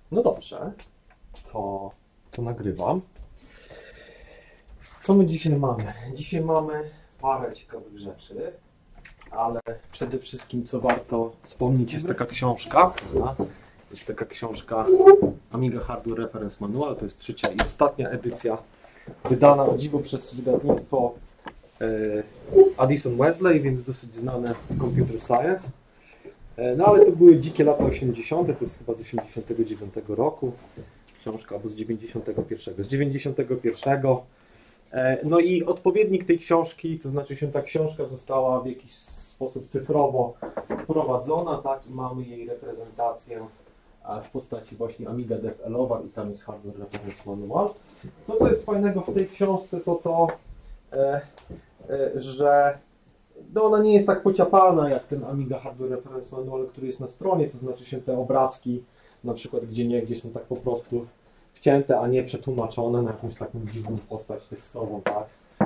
No dobrze, to nagrywam. Co my dzisiaj mamy? Dzisiaj mamy parę ciekawych rzeczy, ale przede wszystkim co warto wspomnieć jest taka książka. Jest taka książka Amiga Hardware Reference Manual, to jest trzecia i ostatnia edycja, wydana o dziwo przez wydawnictwo Addison Wesley, więc dosyć znane Computer Science. No ale to były dzikie lata 80., to jest chyba z 89 roku, książka albo z 91, z 91. No i odpowiednik tej książki, to znaczy się ta książka została w jakiś sposób cyfrowo wprowadzona, tak, i mamy jej reprezentację w postaci właśnie Amiga Dev Elovar i tam jest Hardware Reference Manual. To, co jest fajnego w tej książce, to że no ona nie jest tak pociapana jak ten Amiga Hardware Reference Manual, który jest na stronie, to znaczy się te obrazki, na przykład gdzie niegdzie są tak po prostu wcięte, a nie przetłumaczone na jakąś taką dziwną postać tekstową, tak?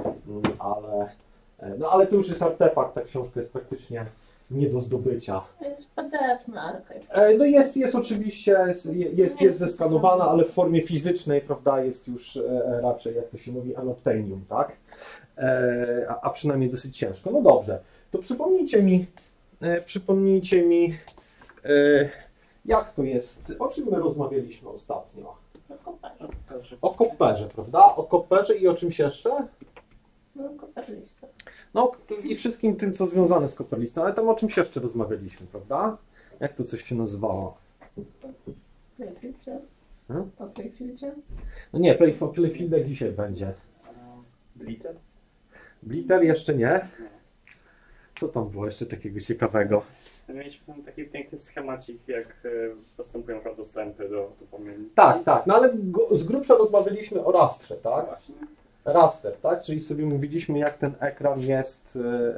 Ale to już jest artefakt, ta książka jest praktycznie nie do zdobycia. Jest PDF na archive. No jest oczywiście, jest zeskanowana, ale w formie fizycznej, prawda, jest już raczej, jak to się mówi, unobtainium, tak? A przynajmniej dosyć ciężko. No dobrze, to przypomnijcie mi, jak to jest, o czym my rozmawialiśmy ostatnio? O Copperze, prawda? O Copperze i o czymś jeszcze? No, Copperlista. No i wszystkim tym, co związane z Copperlistą, ale tam o czymś jeszcze rozmawialiśmy, prawda? Jak to coś się nazywało? Playfieldzie? O Playfieldzie? No nie, Playfielda dzisiaj będzie. Blitter? Blitter jeszcze nie? Co tam było jeszcze takiego ciekawego? Mieliśmy tam taki piękny schemacik, jak postępują dostępy do pamięci. Tak, no ale z grubsza rozmawialiśmy o rastrze, tak? Właśnie. Raster, tak? Czyli sobie mówiliśmy, jak ten ekran jest,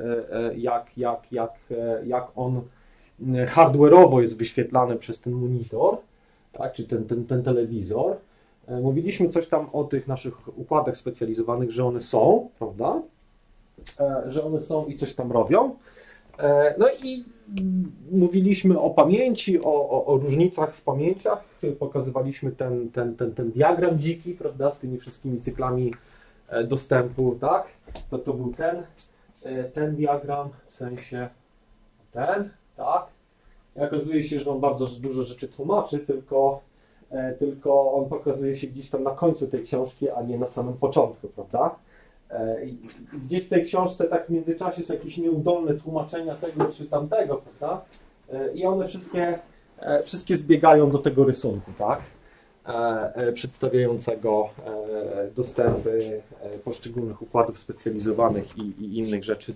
jak on hardware'owo jest wyświetlany przez ten monitor, tak? Czy ten telewizor. Mówiliśmy coś tam o tych naszych układach specjalizowanych, że one są, prawda? Że one są i coś tam robią. No i mówiliśmy o pamięci, o różnicach w pamięciach. Pokazywaliśmy ten diagram dziki, prawda? Z tymi wszystkimi cyklami dostępu, tak? To był ten diagram, w sensie ten, tak? I okazuje się, że on bardzo dużo rzeczy tłumaczy, tylko on pokazuje się gdzieś tam na końcu tej książki, a nie na samym początku, prawda? I gdzieś w tej książce tak w międzyczasie są jakieś nieudolne tłumaczenia tego czy tamtego, prawda? I one wszystkie zbiegają do tego rysunku, tak? Przedstawiającego dostępy poszczególnych układów specjalizowanych i innych rzeczy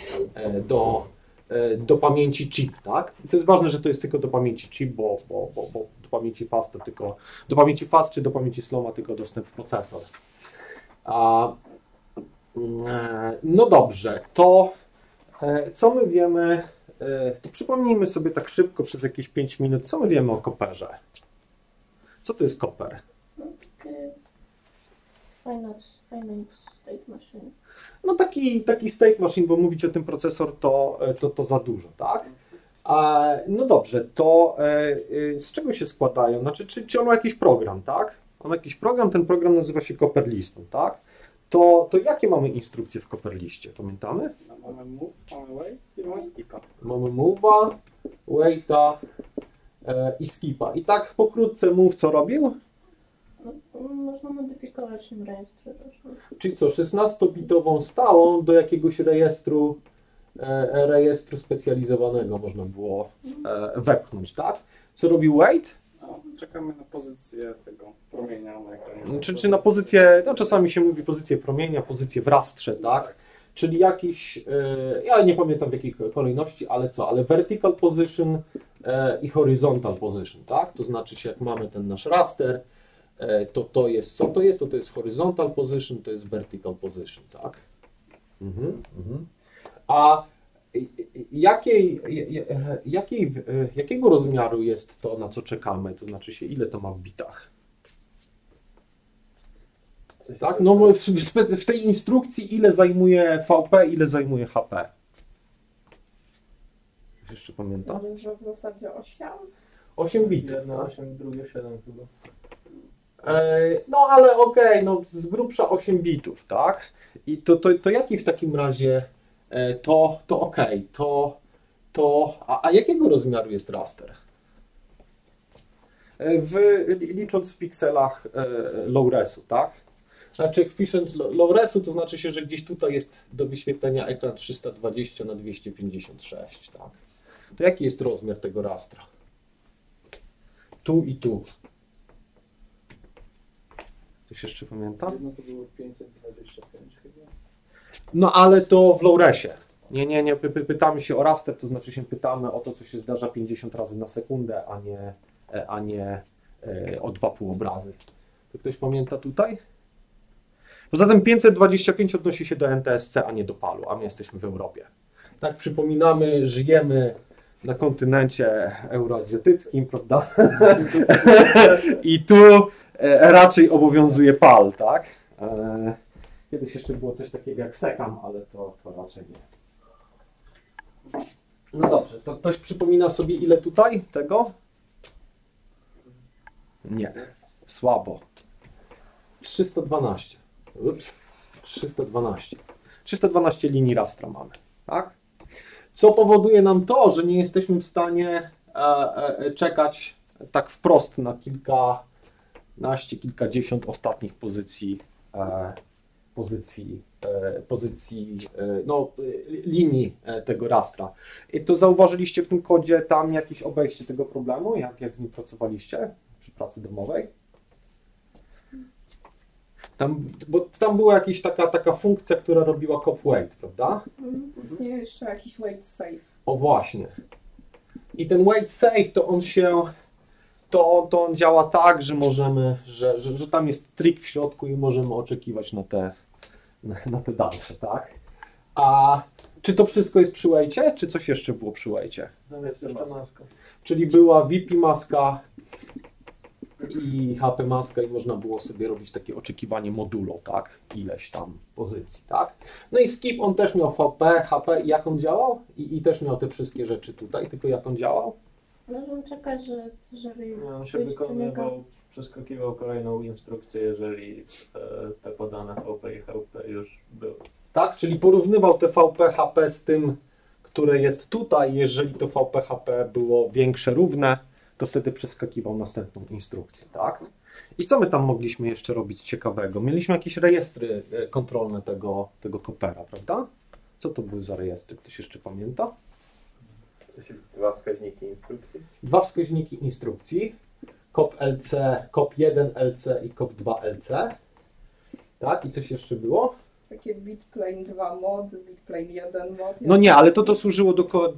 do pamięci chip, tak? I to jest ważne, że to jest tylko do pamięci chip, bo do pamięci fast to tylko do pamięci fast czy do pamięci slow ma tylko dostęp procesor. No dobrze, to co my wiemy, to przypomnijmy sobie tak szybko przez jakieś 5 minut, co my wiemy o Copperze. Co to jest Copper? No, takie finance state machine. No taki state machine, bo mówić o tym procesor to za dużo, tak? No dobrze, to z czego się składają? Znaczy, czy on ma jakiś program, tak? On ma jakiś program, ten program nazywa się Copperlistą, tak? To jakie mamy instrukcje w Copperliście? Pamiętamy? No, mamy move, mamy wait i mamy skipa. Mamy move'a, waita i skipa. I tak pokrótce move co robił? No, można modyfikować nim rejestry. Czyli co, 16-bitową stałą do jakiegoś rejestru specjalizowanego można było wepchnąć, tak? Co robił wait? No, czekamy na pozycję tego promienia na ekranie. Czy na pozycję, no czasami się mówi pozycję promienia, pozycję w rastrze, tak? Czyli jakiś, ja nie pamiętam w jakiej kolejności, ale co? Ale vertical position i horizontal position, tak? To znaczy się, jak mamy ten nasz raster, to jest, co to jest? To jest horizontal position, to jest vertical position, tak? A jakiego rozmiaru jest to, na co czekamy? To znaczy się, ile to ma w bitach? Tak? No w tej instrukcji ile zajmuje VP, ile zajmuje HP? Jeszcze pamiętam? Że w zasadzie 8? 8 bitów. Jedno Tak? 8, drugie 7 chyba. No ale okej, no z grubsza 8 bitów, tak? I to jaki w takim razie to okej, a jakiego rozmiaru jest raster? Licząc w pikselach low-resu, tak? Znaczy coefficient low-resu to znaczy się, że gdzieś tutaj jest do wyświetlenia ekran 320 na 256, tak? To jaki jest rozmiar tego rastra? Tu i tu. Ktoś jeszcze pamięta? Jedno to było 525 chyba. No ale to w low-resie. Nie, pytamy się o raster, to znaczy się pytamy o to, co się zdarza 50 razy na sekundę, a nie o 2 półobrazy. To ktoś pamięta tutaj? Poza tym 525 odnosi się do NTSC, a nie do PAL-u, a my jesteśmy w Europie. Tak, przypominamy, żyjemy na kontynencie euroazjatyckim, prawda? I tu raczej obowiązuje PAL, tak? Kiedyś jeszcze było coś takiego jak SECAM, ale to raczej nie. No dobrze, to ktoś przypomina sobie ile tutaj tego? Nie, słabo. 312. Ups, 312. 312 linii rastra mamy, tak? Co powoduje nam to, że nie jesteśmy w stanie czekać tak wprost na kilkanaście, kilkadziesiąt ostatnich pozycji linii tego rastra. I to zauważyliście w tym kodzie tam jakieś obejście tego problemu, jak z nim pracowaliście przy pracy domowej? Bo tam była jakaś taka funkcja, która robiła cop wait, prawda? Istnieje jeszcze jakiś wait safe. O właśnie. I ten wait safe to on działa tak, że możemy, że tam jest trik w środku i możemy oczekiwać na te dalsze, tak? A czy to wszystko jest przy waicie, czy coś jeszcze było przy waicie? No jest jeszcze maska. Czyli była VP maska i HP maska i można było sobie robić takie oczekiwanie modulo, tak? Ileś tam pozycji, tak? No i skip on też miał VP, HP i jak on działał? I też miał te wszystkie rzeczy tutaj, tylko jak on działał? Możemy czekać, żeby No, on się wykonywał, przeskakiwał kolejną instrukcję, jeżeli te podane VP i HP już były. Tak, czyli porównywał te VP, HP z tym, które jest tutaj. Jeżeli to VP, HP było większe, równe, to wtedy przeskakiwał następną instrukcję, tak? I co my tam mogliśmy jeszcze robić ciekawego? Mieliśmy jakieś rejestry kontrolne tego Coopera, prawda? Co to były za rejestry? Ktoś jeszcze pamięta? Dwa wskaźniki instrukcji. Dwa wskaźniki instrukcji. COP-LC, COP1-LC i COP2-LC. Tak, i coś jeszcze było? takie bitplane 2 mod, bitplane 1 mod. No nie, ale to służyło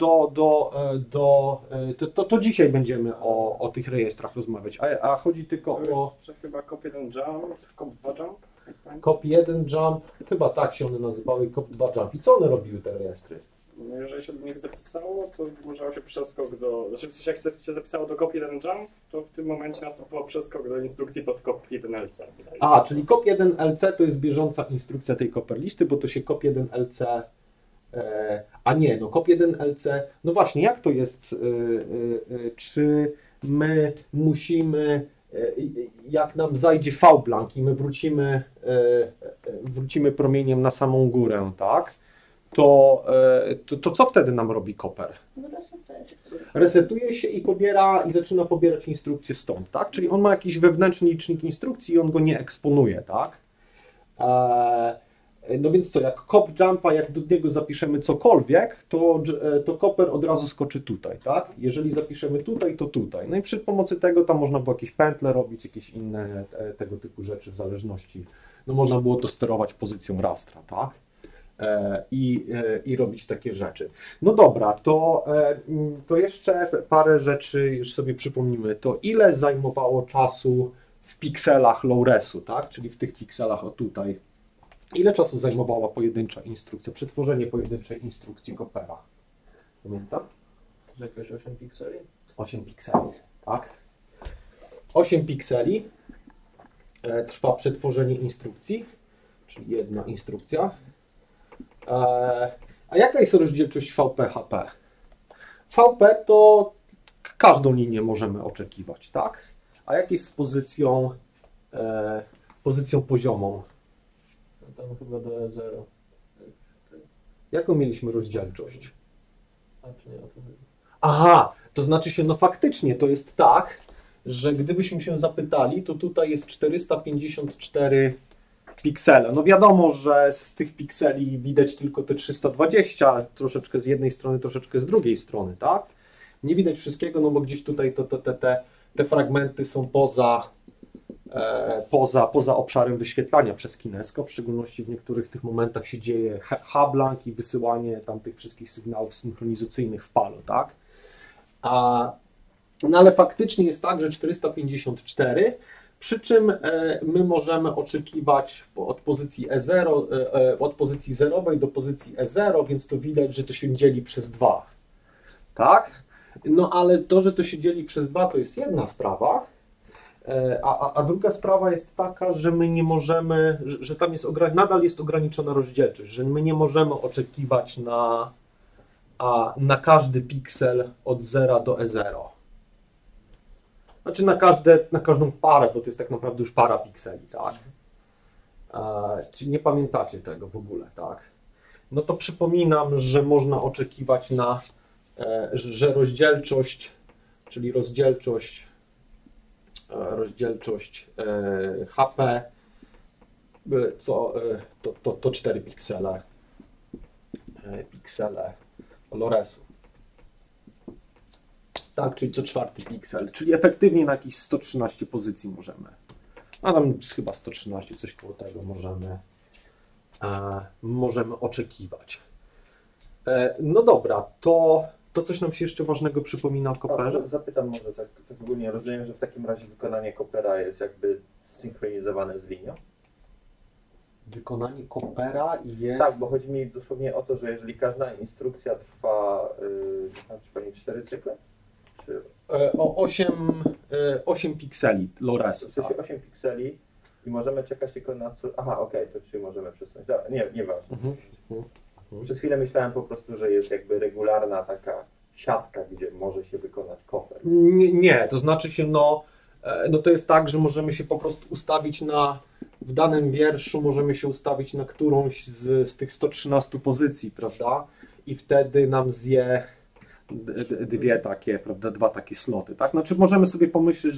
to dzisiaj będziemy o tych rejestrach rozmawiać, a chodzi tylko o Że chyba COP1 Jump, COP2 Jump? COP1 Jump, chyba tak się one nazywały, COP2 Jump. I co one robiły, te rejestry? No jeżeli się do nich zapisało, to wymurzało się przeskok do... Znaczy w sensie jak się zapisało do COP1 Jump, to w tym momencie następował przeskok do instrukcji pod COP1LC. A, czyli COP1LC to jest bieżąca instrukcja tej Copper-listy, bo to się COP1LC... A nie, no COP1LC... No właśnie, jak to jest? Czy my musimy... Jak nam zajdzie V-blank i my wrócimy promieniem na samą górę, tak? To co wtedy nam robi Copper? No resetuje. Resetuje się i zaczyna pobierać instrukcje stąd, tak? Czyli on ma jakiś wewnętrzny licznik instrukcji i on go nie eksponuje, tak? No więc co, jak cop jumpa, jak do niego zapiszemy cokolwiek, to Copper od razu skoczy tutaj, tak? Jeżeli zapiszemy tutaj, to tutaj. No i przy pomocy tego tam można było jakieś pętle robić, jakieś inne tego typu rzeczy w zależności. No można było to sterować pozycją rastra, tak? I robić takie rzeczy. No dobra, to jeszcze parę rzeczy już sobie przypomnimy. To ile zajmowało czasu w pikselach low-resu, tak? Czyli w tych pikselach o tutaj. Ile czasu zajmowała pojedyncza instrukcja, przetworzenie pojedynczej instrukcji Coppera? Pamiętam? Że jakoś 8 pikseli? 8 pikseli, tak? 8 pikseli trwa przetworzenie instrukcji, czyli jedna instrukcja. A jaka jest rozdzielczość VP-HP? VP to każdą linię możemy oczekiwać, tak? A jak jest z pozycją poziomą? No tam chyba do E0. Jaką mieliśmy rozdzielczość? A czy nie o to chodzi? Aha, to znaczy się, no faktycznie to jest tak, że gdybyśmy się zapytali, to tutaj jest 454 piksele. No wiadomo, że z tych pikseli widać tylko te 320, troszeczkę z jednej strony, troszeczkę z drugiej strony, tak? Nie widać wszystkiego, no bo gdzieś tutaj te fragmenty są poza obszarem wyświetlania przez Kineskop, w szczególności w niektórych tych momentach się dzieje H-blank i wysyłanie tam tych wszystkich sygnałów synchronizacyjnych w palu, tak? No ale faktycznie jest tak, że 454, przy czym my możemy oczekiwać od pozycji E0, od pozycji zerowej do pozycji E0, więc to widać, że to się dzieli przez 2, tak? No ale to, że to się dzieli przez 2, to jest jedna sprawa, a druga sprawa jest taka, że my nie możemy, że tam jest nadal jest ograniczona rozdzielczość, że my nie możemy oczekiwać na każdy piksel od 0 do E0. Znaczy na każdą parę, bo to jest tak naprawdę już para pikseli, tak? Czy nie pamiętacie tego w ogóle, tak? No to przypominam, że można oczekiwać że rozdzielczość, czyli rozdzielczość HP to 4 piksele Loresu. Tak, czyli co czwarty piksel, czyli efektywnie na jakieś 113 pozycji możemy. A tam chyba 113, coś koło tego możemy oczekiwać. No dobra, to coś nam się jeszcze ważnego przypomina o Copperze? Zapytam może tak ogólnie, rozumiem, że w takim razie wykonanie Coppera jest jakby synchronizowane z linią? Wykonanie Coppera jest... Tak, bo chodzi mi dosłownie o to, że jeżeli każda instrukcja trwa 4 cykle? Czy... O 8 pikseli Loresu. W sensie Tak. 8 pikseli i możemy czekać tylko na co... Aha, okej, to czy możemy przesunąć? Dobra, nieważne. Przez chwilę myślałem po prostu, że jest jakby regularna taka siatka, gdzie może się wykonać Copper. Nie, to znaczy się, no to jest tak, że możemy się po prostu ustawić w danym wierszu możemy się ustawić na którąś z tych 113 pozycji, prawda? I wtedy nam zje dwie takie, prawda, dwa takie sloty, tak? Znaczy możemy sobie pomyśleć,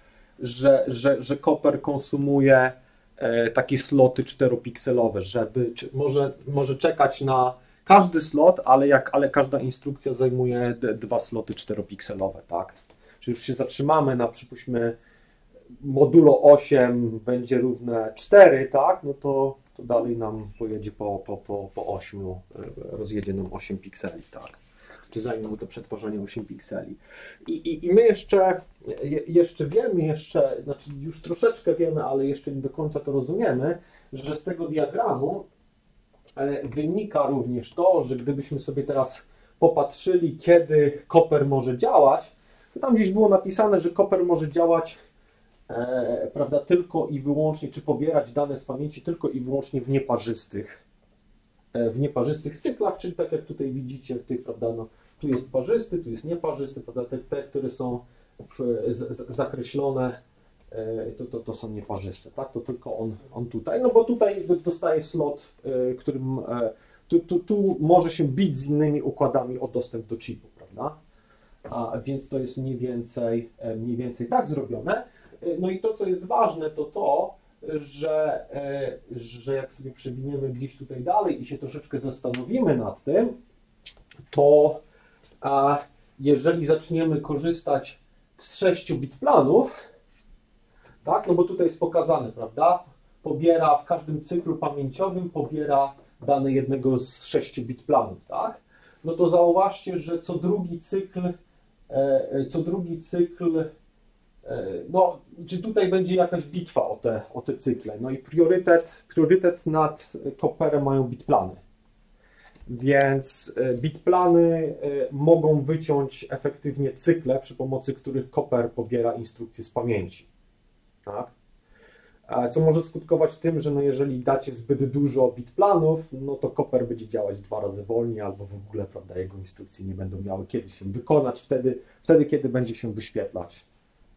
że Copper konsumuje takie sloty 4-pikselowe, może czekać na każdy slot, ale każda instrukcja zajmuje 2 sloty 4-pikselowe, tak? Czyli już się zatrzymamy na, przypuśćmy, modulo 8 będzie równe 4, tak? No to dalej nam pojedzie po 8, rozjedzie nam 8 pikseli, tak? Czy zajmie mu to przetworzenie 8 pikseli. I my jeszcze wiemy, znaczy już troszeczkę wiemy, ale jeszcze nie do końca to rozumiemy, że z tego diagramu wynika również to, że gdybyśmy sobie teraz popatrzyli, kiedy Copper może działać, to tam gdzieś było napisane, że Copper może działać prawda, tylko i wyłącznie, czy pobierać dane z pamięci tylko i wyłącznie w nieparzystych cyklach, czyli tak jak tutaj widzicie, prawda, no, tu jest parzysty, tu jest nieparzysty, prawda, te które są zakreślone, to są nieparzyste, tak? To tylko on tutaj, no bo tutaj dostaje slot, którym tu może się bić z innymi układami o dostęp do chipu, prawda? Więc to jest mniej więcej tak zrobione. No i to, co jest ważne, to, że jak sobie przewiniemy gdzieś tutaj dalej i się troszeczkę zastanowimy nad tym, to jeżeli zaczniemy korzystać z 6-bit planów, tak, no bo tutaj jest pokazane, prawda, pobiera w każdym cyklu pamięciowym, pobiera dane jednego z 6-bit planów, tak, no to zauważcie, że co drugi cykl, no, czy tutaj będzie jakaś bitwa o te cykle, no i priorytet nad Copperem mają bitplany. Więc bitplany mogą wyciąć efektywnie cykle, przy pomocy których Copper pobiera instrukcje z pamięci. Tak? co może skutkować tym, że no jeżeli dacie zbyt dużo bitplanów, no to Copper będzie działać 2 razy wolniej, albo w ogóle, prawda, jego instrukcje nie będą miały kiedy się wykonać, wtedy kiedy będzie się wyświetlać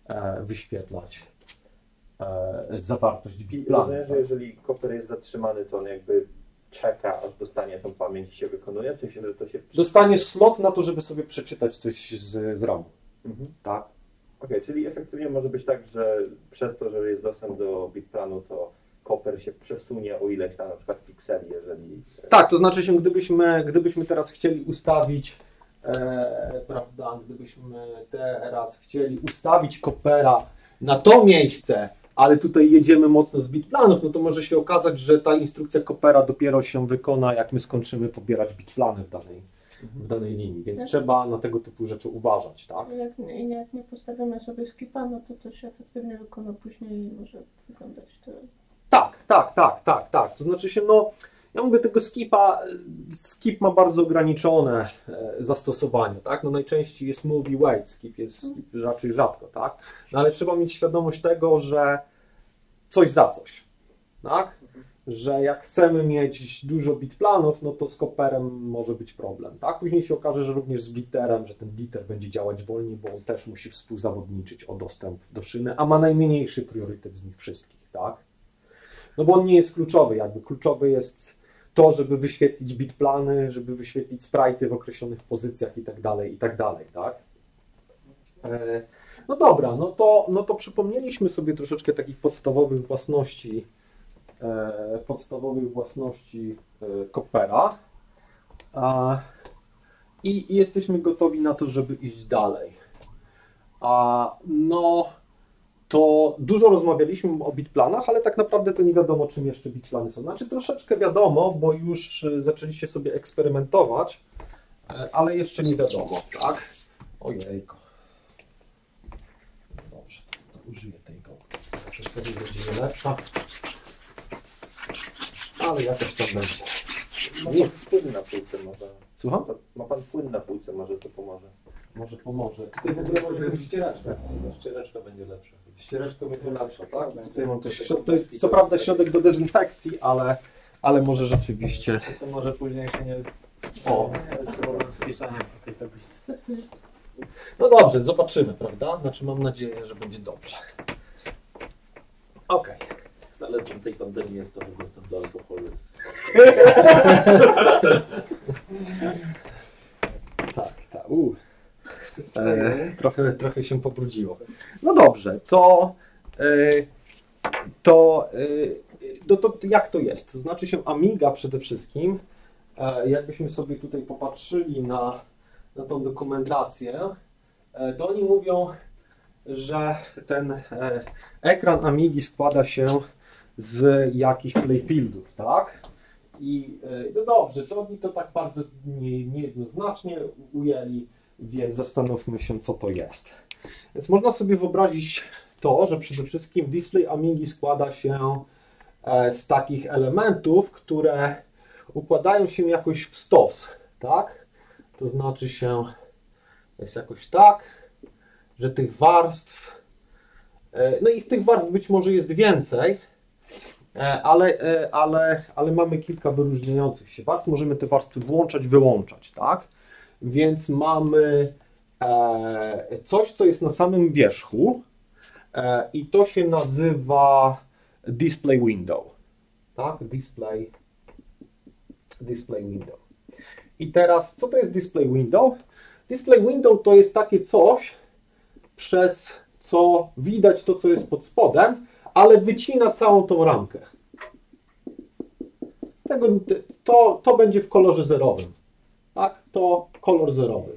zawartość bitplanu. Rozumiem, że jeżeli Copper jest zatrzymany, to on jakby czeka, aż dostanie tą pamięć i się wykonuje? W sensie, że to się... Dostaniesz slot na to, żeby sobie przeczytać coś z RAMu. Tak? Okej, czyli efektywnie może być tak, że przez to, że jest dostęp do bitplanu, to Copper się przesunie o ileś tam na przykład pikseli, jeżeli... Tak, to znaczy się, gdybyśmy teraz chcieli ustawić, prawda, gdybyśmy teraz chcieli ustawić Coppera na to miejsce, ale tutaj jedziemy mocno z bitplanów, no to może się okazać, że ta instrukcja Coppera dopiero się wykona, jak my skończymy pobierać bitplany w danej linii, więc trzeba na tego typu rzeczy uważać, tak? Jak nie postawimy sobie skipa, no to się efektywnie wykona później i może wyglądać to... Tak. To znaczy się, no, ja mówię tego skip ma bardzo ograniczone zastosowanie, tak? No najczęściej jest movie wait, skip jest raczej rzadko, tak? No ale trzeba mieć świadomość tego, że coś za coś, tak? Że jak chcemy mieć dużo bitplanów, no to z Copperem może być problem, tak? Później się okaże, że również z blitterem, że ten blitter będzie działać wolniej, bo on też musi współzawodniczyć o dostęp do szyny, a ma najmniejszy priorytet z nich wszystkich, tak? No bo on nie jest kluczowy, jakby kluczowy jest to, żeby wyświetlić bitplany, żeby wyświetlić sprite'y w określonych pozycjach i tak dalej, tak? No dobra, no to przypomnieliśmy sobie troszeczkę takich podstawowych własności Coppera i jesteśmy gotowi na to, żeby iść dalej. No to dużo rozmawialiśmy o bitplanach, ale tak naprawdę to nie wiadomo, czym jeszcze bitplany są. Znaczy troszeczkę wiadomo, bo już zaczęliście sobie eksperymentować, ale jeszcze nie wiadomo, tak? Ojejko. Dobrze, to użyję tej gołki. Troszeczkę będzie nie lepsza, ale jakoś tam będzie. Ma pan płyn na półce może. Słucham? Ma pan płyn na półce, może to pomoże. Może pomoże. Tutaj w ogóle może być ściereczka. Ściereczka będzie lepsza. Ściereczka będzie lepsza, tak? Tutaj mam to jest co prawda środek do dezynfekcji, ale może rzeczywiście... To może później się nie... O, z pisaniem tej tablicy. no dobrze, zobaczymy, prawda? Znaczy mam nadzieję, że będzie dobrze. Okej. Zaletą tej pandemii jest to, że dostęp do alkoholu jest... Tak. Trochę się pobrudziło. No dobrze, to jak to jest? To znaczy się Amiga przede wszystkim, jakbyśmy sobie tutaj popatrzyli na tą dokumentację, to oni mówią, że ten ekran Amigi składa się z jakichś playfieldów, tak? I no dobrze, to oni to tak bardzo niejednoznacznie ujęli, więc zastanówmy się, co to jest. Więc można sobie wyobrazić to, że przede wszystkim display Amigi składa się z takich elementów, które układają się jakoś w stos, tak? To znaczy się, jest jakoś tak, że tych warstw, no i tych warstw być może jest więcej, ale mamy kilka wyróżniających się warstw. Możemy te warstwy włączać, wyłączać, tak? Więc mamy coś, co jest na samym wierzchu i to się nazywa display window, tak? Display window. I teraz, co to jest display window? Display window to jest takie coś, przez co widać to, co jest pod spodem, ale wycina całą tą ramkę. To będzie w kolorze zerowym. Tak, to kolor zerowy.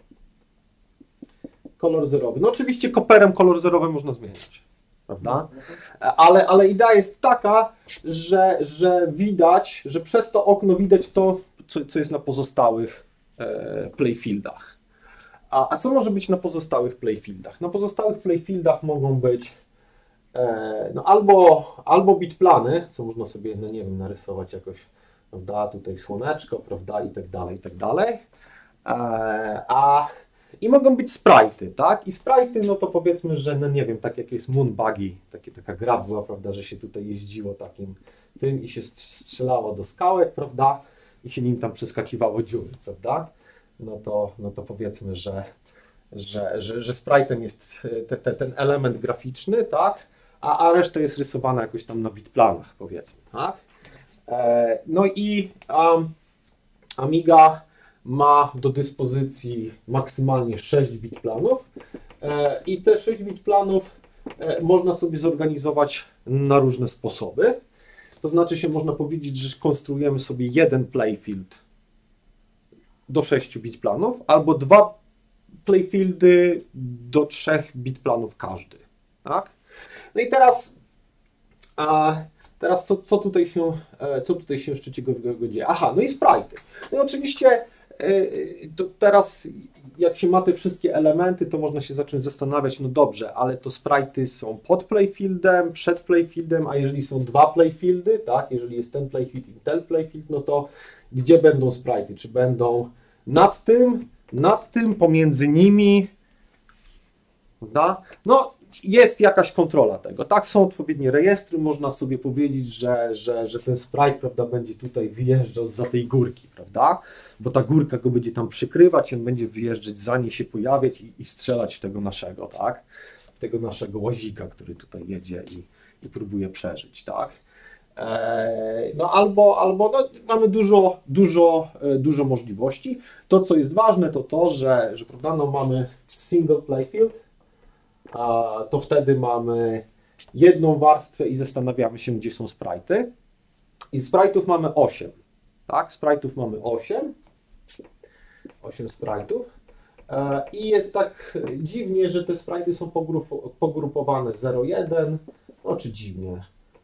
Kolor zerowy. No oczywiście Copperem kolor zerowy można zmieniać, prawda? Ale idea jest taka, że widać, że przez to okno widać to, co jest na pozostałych playfieldach. A co może być na pozostałych playfieldach? Na pozostałych playfieldach mogą być no albo bitplany, co można sobie, no nie wiem, narysować jakoś, prawda, tutaj słoneczko, prawda, i tak dalej, i tak dalej. I mogą być sprite'y, tak? I sprite'y, no to powiedzmy, że no nie wiem, tak jak jest Moon Buggy, taka gra była, prawda, że się tutaj jeździło takim tym i się strzelało do skałek, prawda? I się nim tam przeskakiwało dziury, prawda? No to powiedzmy, że sprite'em jest ten element graficzny, tak? A reszta jest rysowana jakoś tam na bitplanach, powiedzmy, tak? No i Amiga ma do dyspozycji maksymalnie 6 bitplanów i te 6 bitplanów można sobie zorganizować na różne sposoby. To znaczy się można powiedzieć, że konstruujemy sobie jeden playfield do 6 bitplanów albo 2 playfieldy do 3 bitplanów każdy, tak? No i teraz co tutaj się jeszcze ciekawego dzieje? Aha, no i sprite'y. No i oczywiście to teraz jak się ma te wszystkie elementy, to można się zacząć zastanawiać, no dobrze, ale to sprite'y są pod playfieldem, przed playfieldem, a jeżeli są 2 playfieldy, tak, jeżeli jest ten playfield i ten playfield, no to gdzie będą sprite'y? Czy będą nad tym, pomiędzy nimi, prawda? No, jest jakaś kontrola tego, tak? Są odpowiednie rejestry, można sobie powiedzieć, że ten sprite, prawda, będzie tutaj wyjeżdżał zza tej górki, prawda? Bo ta górka go będzie tam przykrywać i on będzie wyjeżdżać, za niej się pojawiać i strzelać w tego naszego, tak? W tego naszego łazika, który tutaj jedzie i próbuje przeżyć, tak? No albo no, mamy dużo możliwości. To, co jest ważne, to, że prawda, no, mamy single playfield, to wtedy mamy jedną warstwę i zastanawiamy się, gdzie są sprite'y. I sprite'ów mamy 8. Tak, sprite'ów mamy 8 sprite'ów. I jest tak dziwnie, że te sprite'y są pogrupowane 0,1, no czy dziwnie,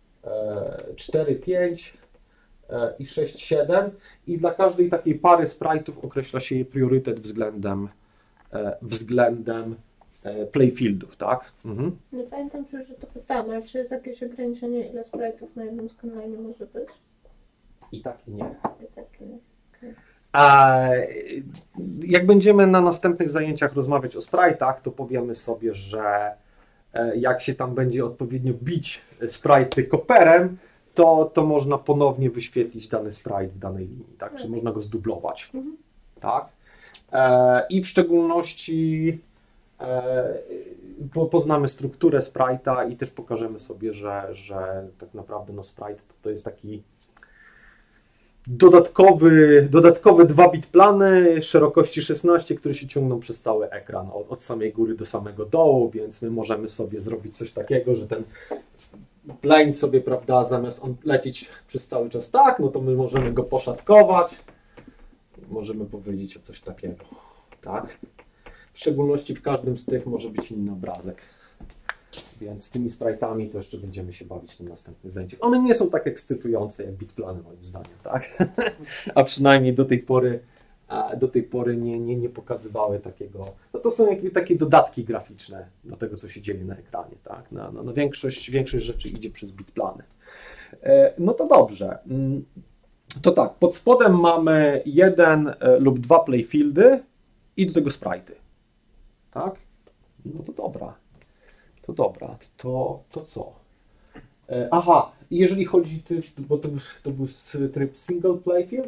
4,5 i 6,7 i dla każdej takiej pary sprite'ów określa się jej priorytet względem playfieldów, tak? Mhm. Nie pamiętam, czy już to pytamy, ale czy jest jakieś ograniczenie, ile sprite'ów na jednym scanline może być? I tak i nie. I tak nie. Okay. Jak będziemy na następnych zajęciach rozmawiać o sprite'ach, to powiemy sobie, że jak się tam będzie odpowiednio bić sprite'y koperem, to można ponownie wyświetlić dany sprite w danej linii, tak? Czy można go zdublować, tak? I w szczególności poznamy strukturę sprite'a i też pokażemy sobie, że tak naprawdę no sprite to jest taki dodatkowe 2 bitplany szerokości 16, które się ciągną przez cały ekran od samej góry do samego dołu, więc my możemy sobie zrobić coś takiego, że ten plane sobie, prawda, zamiast on lecieć przez cały czas tak, no to my możemy go poszatkować, możemy powiedzieć o coś takiego, tak? W szczególności w każdym z tych może być inny obrazek. Więc z tymi sprite'ami to jeszcze będziemy się bawić na następnych zajęciach. One nie są tak ekscytujące jak bitplany moim zdaniem, tak? A przynajmniej do tej pory nie pokazywały takiego. No to są jakieś takie dodatki graficzne do tego, co się dzieje na ekranie, tak? No większość rzeczy idzie przez bitplany. No to dobrze. To tak, pod spodem mamy 1 lub 2 playfieldy i do tego sprite'y. Tak? No to dobra. To co? Aha, jeżeli chodzi, bo to był tryb single playfield,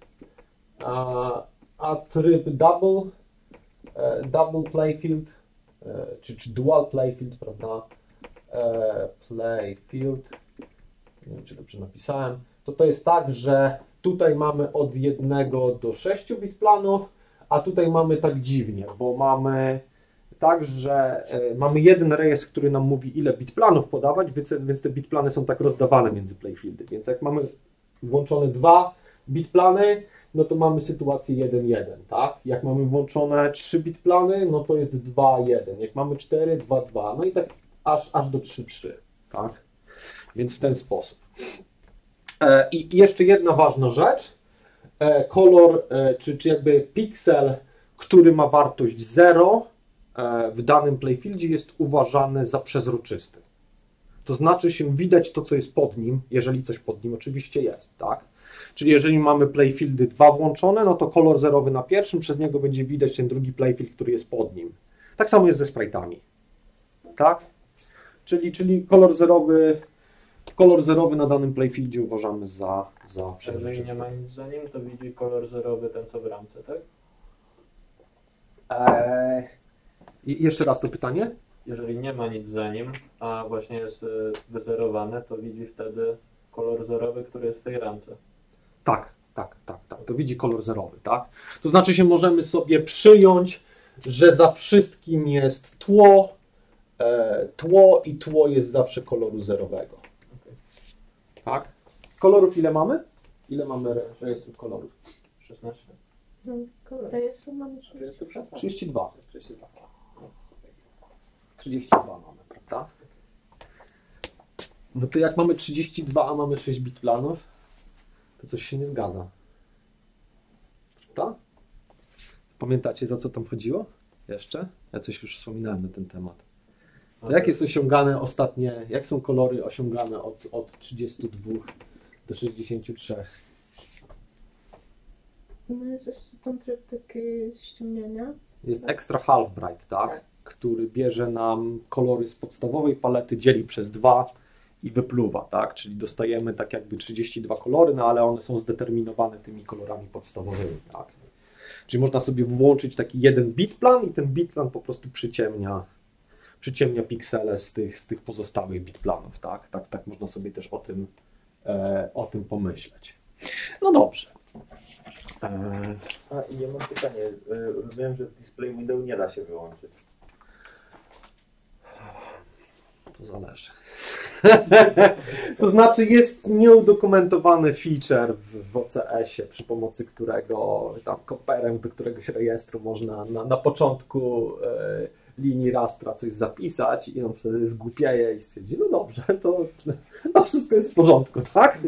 a tryb double playfield, czy dual playfield, prawda? Playfield, nie wiem, czy dobrze napisałem, to jest tak, że tutaj mamy od 1 do 6 bitplanów, a tutaj mamy tak dziwnie, bo mamy tak, że mamy jeden rejestr, który nam mówi, ile bitplanów podawać, więc te bitplany są tak rozdawane między playfieldy. Więc jak mamy włączone 2 bitplany, no to mamy sytuację 1,1, tak? Jak mamy włączone 3 bitplany, no to jest 2,1. Jak mamy 4, 2,2. No i tak aż do 3,3, tak? Więc w ten sposób. I jeszcze jedna ważna rzecz. Kolor, czy jakby piksel, który ma wartość 0, w danym playfieldzie jest uważany za przezroczysty. To znaczy się widać to, co jest pod nim, jeżeli coś pod nim oczywiście jest, tak? Czyli jeżeli mamy playfieldy 2 włączone, no to kolor zerowy na pierwszym, przez niego będzie widać ten drugi playfield, który jest pod nim. Tak samo jest ze sprite'ami. Tak? Czyli kolor zerowy na danym playfieldzie uważamy za Jeżeli nie ma nic za nim, to widzi kolor zerowy ten co w ramce, tak? Jeszcze raz to pytanie? Jeżeli nie ma nic za nim, a właśnie jest wyzerowane, to widzi wtedy kolor zerowy, który jest w tej ramce. Tak. To widzi kolor zerowy, tak? To znaczy się możemy sobie przyjąć, że za wszystkim jest tło i tło jest zawsze koloru zerowego. Tak? Kolorów ile mamy? Ile mamy rejestrów kolorów? 16. Rejestru mamy To jest to 16. 32. 32. 32 mamy, prawda? No to jak mamy 32, a mamy 6 bit planów, to coś się nie zgadza. Prawda? Pamiętacie, za co tam chodziło? Jeszcze? Ja coś już wspominałem na ten temat. To jak jest osiągane ostatnie, jak są kolory osiągane od 32 do 63? No jest jeszcze ten tryb taki ściemnienia. Jest extra half bright, tak? Który bierze nam kolory z podstawowej palety, dzieli przez 2 i wypluwa, tak? Czyli dostajemy tak jakby 32 kolory, no ale one są zdeterminowane tymi kolorami podstawowymi, tak? Czyli można sobie włączyć taki jeden bitplan i ten bitplan po prostu przyciemnia piksele z tych pozostałych bitplanów, tak? Tak można sobie też o tym pomyśleć. No dobrze. I ja mam pytanie. Rozumiem, że display window nie da się wyłączyć. To zależy. To znaczy jest nieudokumentowany feature w OCS-ie, przy pomocy którego tam koperem do któregoś rejestru można na początku linii rastra coś zapisać i on wtedy zgłupieje i stwierdzi, no dobrze, to wszystko jest w porządku, tak?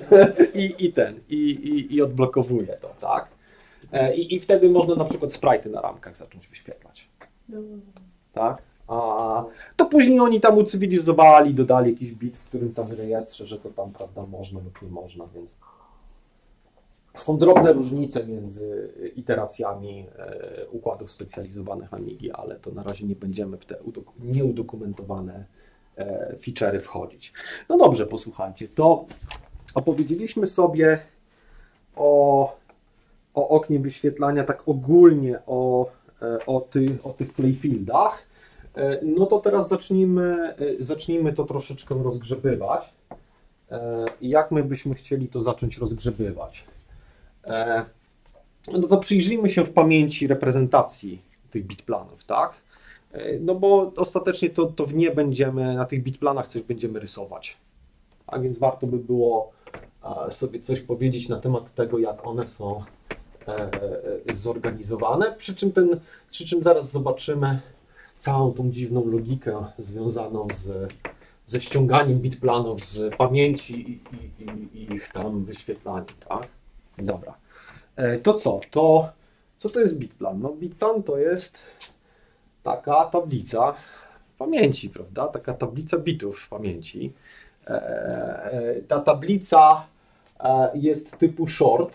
I odblokowuje to, tak? I wtedy można na przykład sprite'y na ramkach zacząć wyświetlać. Tak? A to później oni tam ucywilizowali, dodali jakiś bit, w którym tam rejestrze, że to tam, prawda, można lub nie można, więc są drobne różnice między iteracjami układów specjalizowanych Amigi, ale to na razie nie będziemy w te nieudokumentowane feature'y wchodzić. No dobrze, posłuchajcie, to opowiedzieliśmy sobie o oknie wyświetlania, tak ogólnie o tych playfieldach. No to teraz zacznijmy to troszeczkę rozgrzebywać. Jak my byśmy chcieli to zacząć rozgrzebywać? No to przyjrzyjmy się w pamięci reprezentacji tych bitplanów, tak? No bo ostatecznie to w nie będziemy, na tych bitplanach coś będziemy rysować. A więc warto by było sobie coś powiedzieć na temat tego, jak one są zorganizowane, przy czym zaraz zobaczymy całą tą dziwną logikę związaną ze ściąganiem bitplanów z pamięci i ich tam wyświetlaniem, tak? Dobra. To co? Co to jest bitplan? No bitplan to jest taka tablica w pamięci, prawda? Taka tablica bitów w pamięci. Ta tablica jest typu short.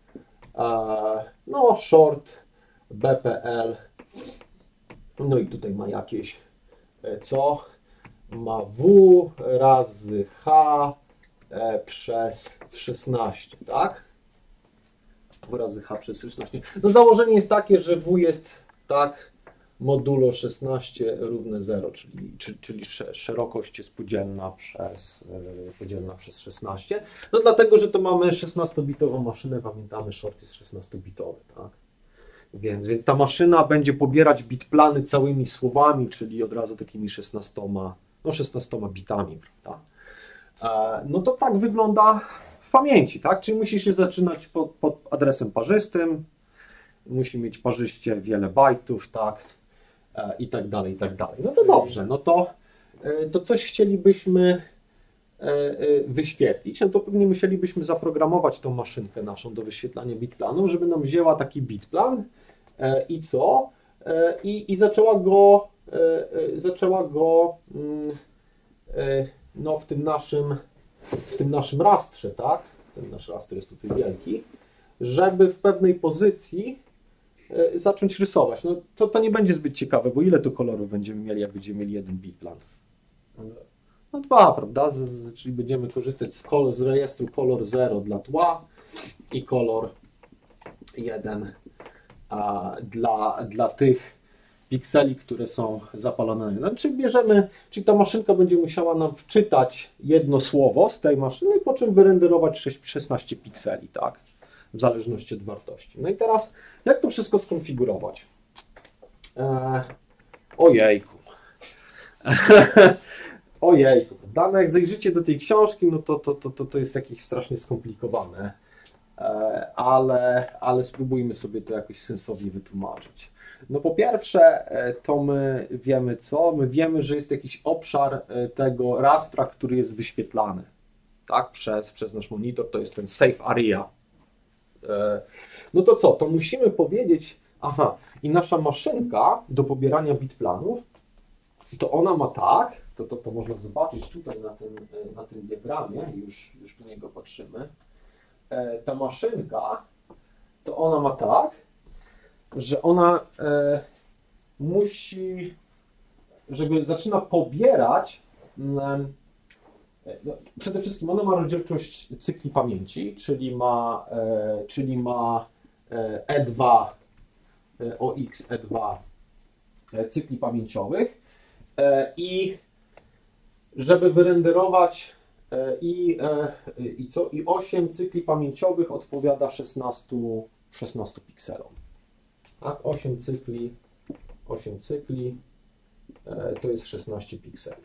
No short BPL. No i tutaj ma jakieś co? Ma W razy H przez 16, tak? W razy H przez 16. No założenie jest takie, że W jest tak modulo 16 równe 0, czyli szerokość jest podzielna przez 16. No dlatego, że to mamy 16-bitową maszynę, pamiętamy, short jest 16-bitowy, tak? Więc ta maszyna będzie pobierać bitplany całymi słowami, czyli od razu takimi 16 bitami, prawda? No to tak wygląda w pamięci, tak? Czyli musi się zaczynać pod adresem parzystym, musi mieć parzyście wiele bajtów, tak? I tak dalej, i tak dalej. No to dobrze, no to coś chcielibyśmy wyświetlić, no to pewnie musielibyśmy zaprogramować tą maszynkę naszą do wyświetlania bitplanów, żeby nam wzięła taki bitplan i co? I zaczęła go no, w tym naszym rastrze, tak? ten nasz raster jest tutaj wielki, żeby w pewnej pozycji zacząć rysować. No to nie będzie zbyt ciekawe, bo ile tu kolorów będziemy mieli, jak będziemy mieli jeden bitplan? No 2, prawda? Czyli będziemy korzystać z rejestru kolor 0 dla tła i kolor 1 dla tych pikseli, które są zapalone. No, czyli ta maszynka będzie musiała nam wczytać jedno słowo z tej maszyny, po czym wyrenderować 16 pikseli, tak? W zależności od wartości. No i teraz, jak to wszystko skonfigurować? Ojejku. Ojejku. No jak zajrzycie do tej książki, no to jest jakieś strasznie skomplikowane. Ale spróbujmy sobie to jakoś sensownie wytłumaczyć. No po pierwsze, to my wiemy co? My wiemy, że jest jakiś obszar tego rastra, który jest wyświetlany, tak? Przez nasz monitor, to jest ten safe area. No to co? To musimy powiedzieć, aha, i nasza maszynka do pobierania bitplanów, to ona ma tak, to można zobaczyć tutaj na tym diagramie, już do niego patrzymy. Ta maszynka, to ona ma tak, że ona musi, żeby zaczyna pobierać, przede wszystkim ona ma rozdzielczość cykli pamięci, czyli ma E2, OX E2 cykli pamięciowych i żeby wyrenderować i 8 cykli pamięciowych odpowiada 16 pikselom. Tak? 8 cykli to jest 16 pikseli.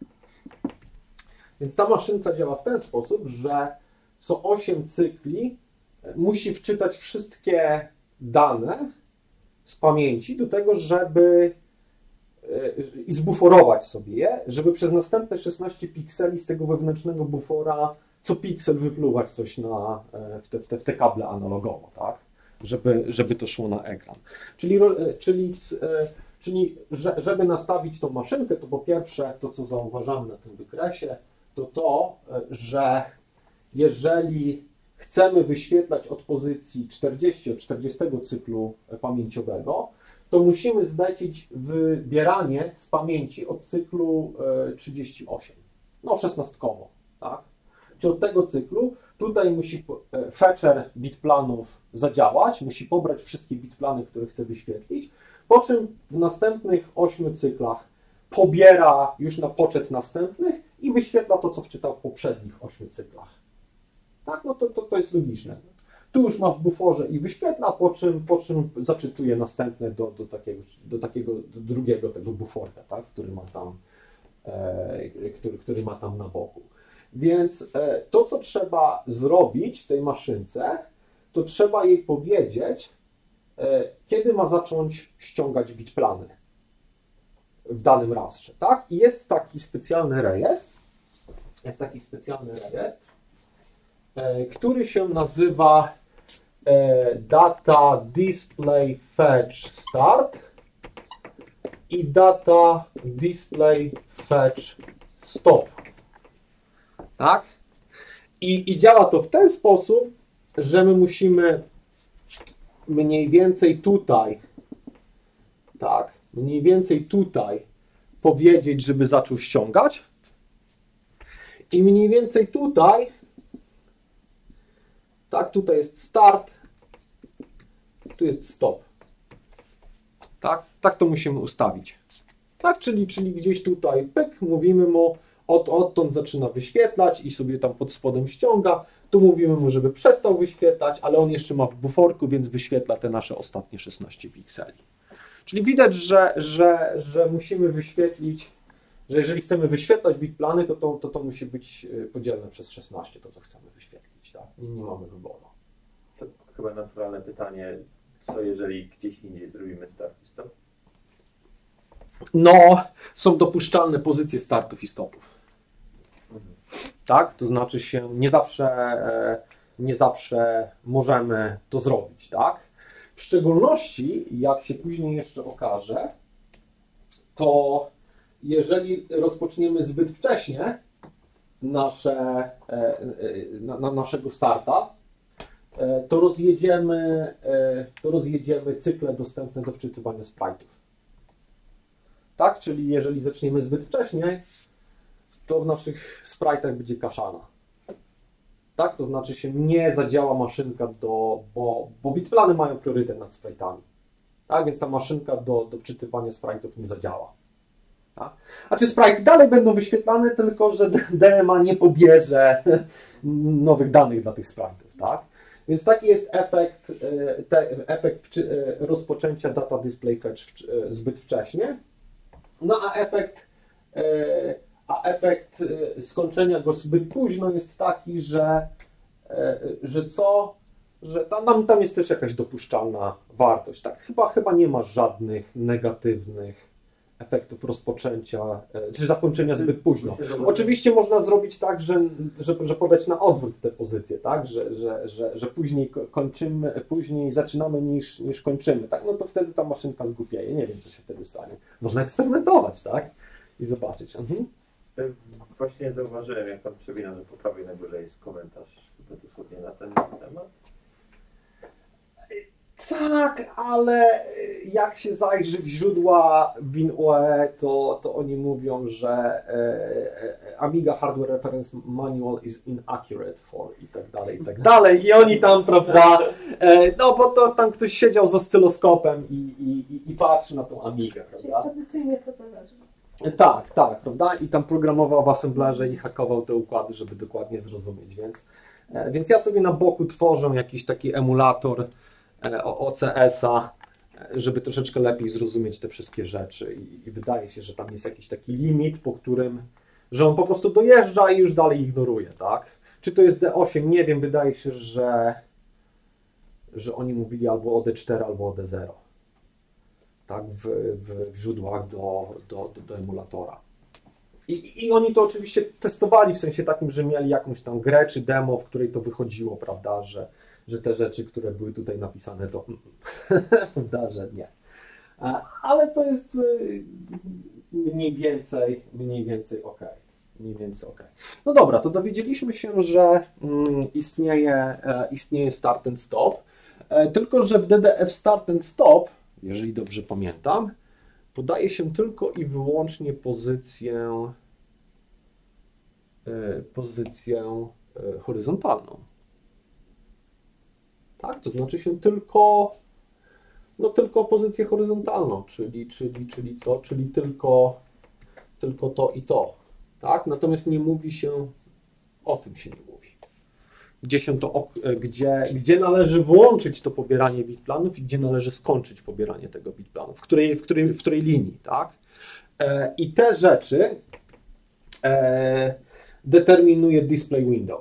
Więc ta maszynka działa w ten sposób, że co 8 cykli musi wczytać wszystkie dane z pamięci do tego, żeby i zbuforować sobie je, żeby przez następne 16 pikseli z tego wewnętrznego bufora co piksel wypluwać coś w te kable analogowo, tak? Żeby to szło na ekran. Czyli żeby nastawić tą maszynkę, to po pierwsze to, co zauważamy na tym wykresie, to, że jeżeli chcemy wyświetlać od pozycji 40 od 40 cyklu pamięciowego, to musimy zlecić wybieranie z pamięci od cyklu 38, no 16-kowo, tak? Czy od tego cyklu tutaj musi fetcher bitplanów zadziałać, musi pobrać wszystkie bitplany, które chce wyświetlić, po czym w następnych 8 cyklach pobiera już na poczet następnych i wyświetla to, co wczytał w poprzednich 8 cyklach. Tak, no to jest logiczne. Tu już ma w buforze i wyświetla, po czym zaczytuje następne do takiego drugiego tego buforka, tak, który ma tam na boku. Więc to, co trzeba zrobić w tej maszynce, to trzeba jej powiedzieć, kiedy ma zacząć ściągać bitplany w danym rastrze, tak? I jest taki specjalny rejestr, który się nazywa Data Display Fetch Start i Data Display Fetch Stop. Tak? I działa to w ten sposób, że my musimy mniej więcej tutaj, tak, powiedzieć, żeby zaczął ściągać i mniej więcej tutaj, tak, tutaj jest start, tu jest stop. Tak to musimy ustawić. Tak, czyli gdzieś tutaj, pyk, mówimy mu, odtąd zaczyna wyświetlać i sobie tam pod spodem ściąga. Tu mówimy mu, żeby przestał wyświetlać, ale on jeszcze ma w buforku, więc wyświetla te nasze ostatnie 16 pikseli. Czyli widać, że musimy wyświetlić, że jeżeli chcemy wyświetlać bitplany, to musi być podzielone przez 16, to co chcemy wyświetlić. Tak? Nie mamy wyboru. To chyba naturalne pytanie, co jeżeli gdzieś indziej zrobimy start i stop? No, są dopuszczalne pozycje startów i stopów. Tak? To znaczy się nie zawsze możemy to zrobić, tak? W szczególności, jak się później jeszcze okaże, to jeżeli rozpoczniemy zbyt wcześnie, naszego starta, to rozjedziemy cykle dostępne do wczytywania sprite'ów. Tak? Czyli jeżeli zaczniemy zbyt wcześnie, to w naszych sprite'ach będzie kaszana. Tak? To znaczy się nie zadziała maszynka, bo bitplany mają priorytet nad sprite'ami. Tak? Więc ta maszynka do wczytywania sprite'ów nie zadziała. Tak? A czy sprite dalej będą wyświetlane, tylko że DMA nie pobierze nowych danych dla tych sprite'ów. Tak? Więc taki jest efekt rozpoczęcia data display fetch zbyt wcześnie. No a efekt skończenia go zbyt późno jest taki, że tam jest też jakaś dopuszczalna wartość. Tak? Chyba nie ma żadnych negatywnych efektów rozpoczęcia, czy zakończenia zbyt późno. Oczywiście można zrobić tak, że podać na odwrót te pozycje, tak? Że później kończymy, później zaczynamy niż kończymy. Tak? No to wtedy ta maszynka zgłupieje. Nie wiem, co się wtedy stanie. Można eksperymentować, tak? I zobaczyć. Właśnie zauważyłem, jak pan przewina, że po prawej na górze jest komentarz chyba dosłownie na ten temat. Tak, ale jak się zajrzy w źródła WinUAE, to oni mówią, że Amiga Hardware Reference Manual is inaccurate for i tak dalej, i tak dalej. I oni tam, prawda, no bo to tam ktoś siedział z oscyloskopem i patrzy na tą Amigę, Czyli prawda? tradycyjnie to zależy. Tak, prawda? I tam programował w assemblerze i hakował te układy, żeby dokładnie zrozumieć, więc ja sobie na boku tworzę jakiś taki emulator OCS-a, żeby troszeczkę lepiej zrozumieć te wszystkie rzeczy i wydaje się, że tam jest jakiś taki limit, po którym, że on po prostu dojeżdża i już dalej ignoruje, tak? Czy to jest D8? Nie wiem, wydaje się, że oni mówili albo o D4, albo o D0, tak? W źródłach do emulatora. I oni to oczywiście testowali w sensie takim, że mieli jakąś tam grę czy demo, w której to wychodziło, prawda, że te rzeczy, które były tutaj napisane, to prawda, że nie. Ale to jest mniej więcej ok. No dobra, to dowiedzieliśmy się, że istnieje start and stop, tylko że w DDF start and stop, jeżeli dobrze pamiętam, podaje się tylko i wyłącznie pozycję horyzontalną. Tak, to znaczy się tylko pozycję horyzontalną, czyli co? Czyli tylko to i to. Tak? Natomiast nie mówi się, o tym się nie mówi. Gdzie należy włączyć to pobieranie bitplanów i gdzie należy skończyć pobieranie tego bitplanu, w której linii, tak? I te rzeczy determinuje display window.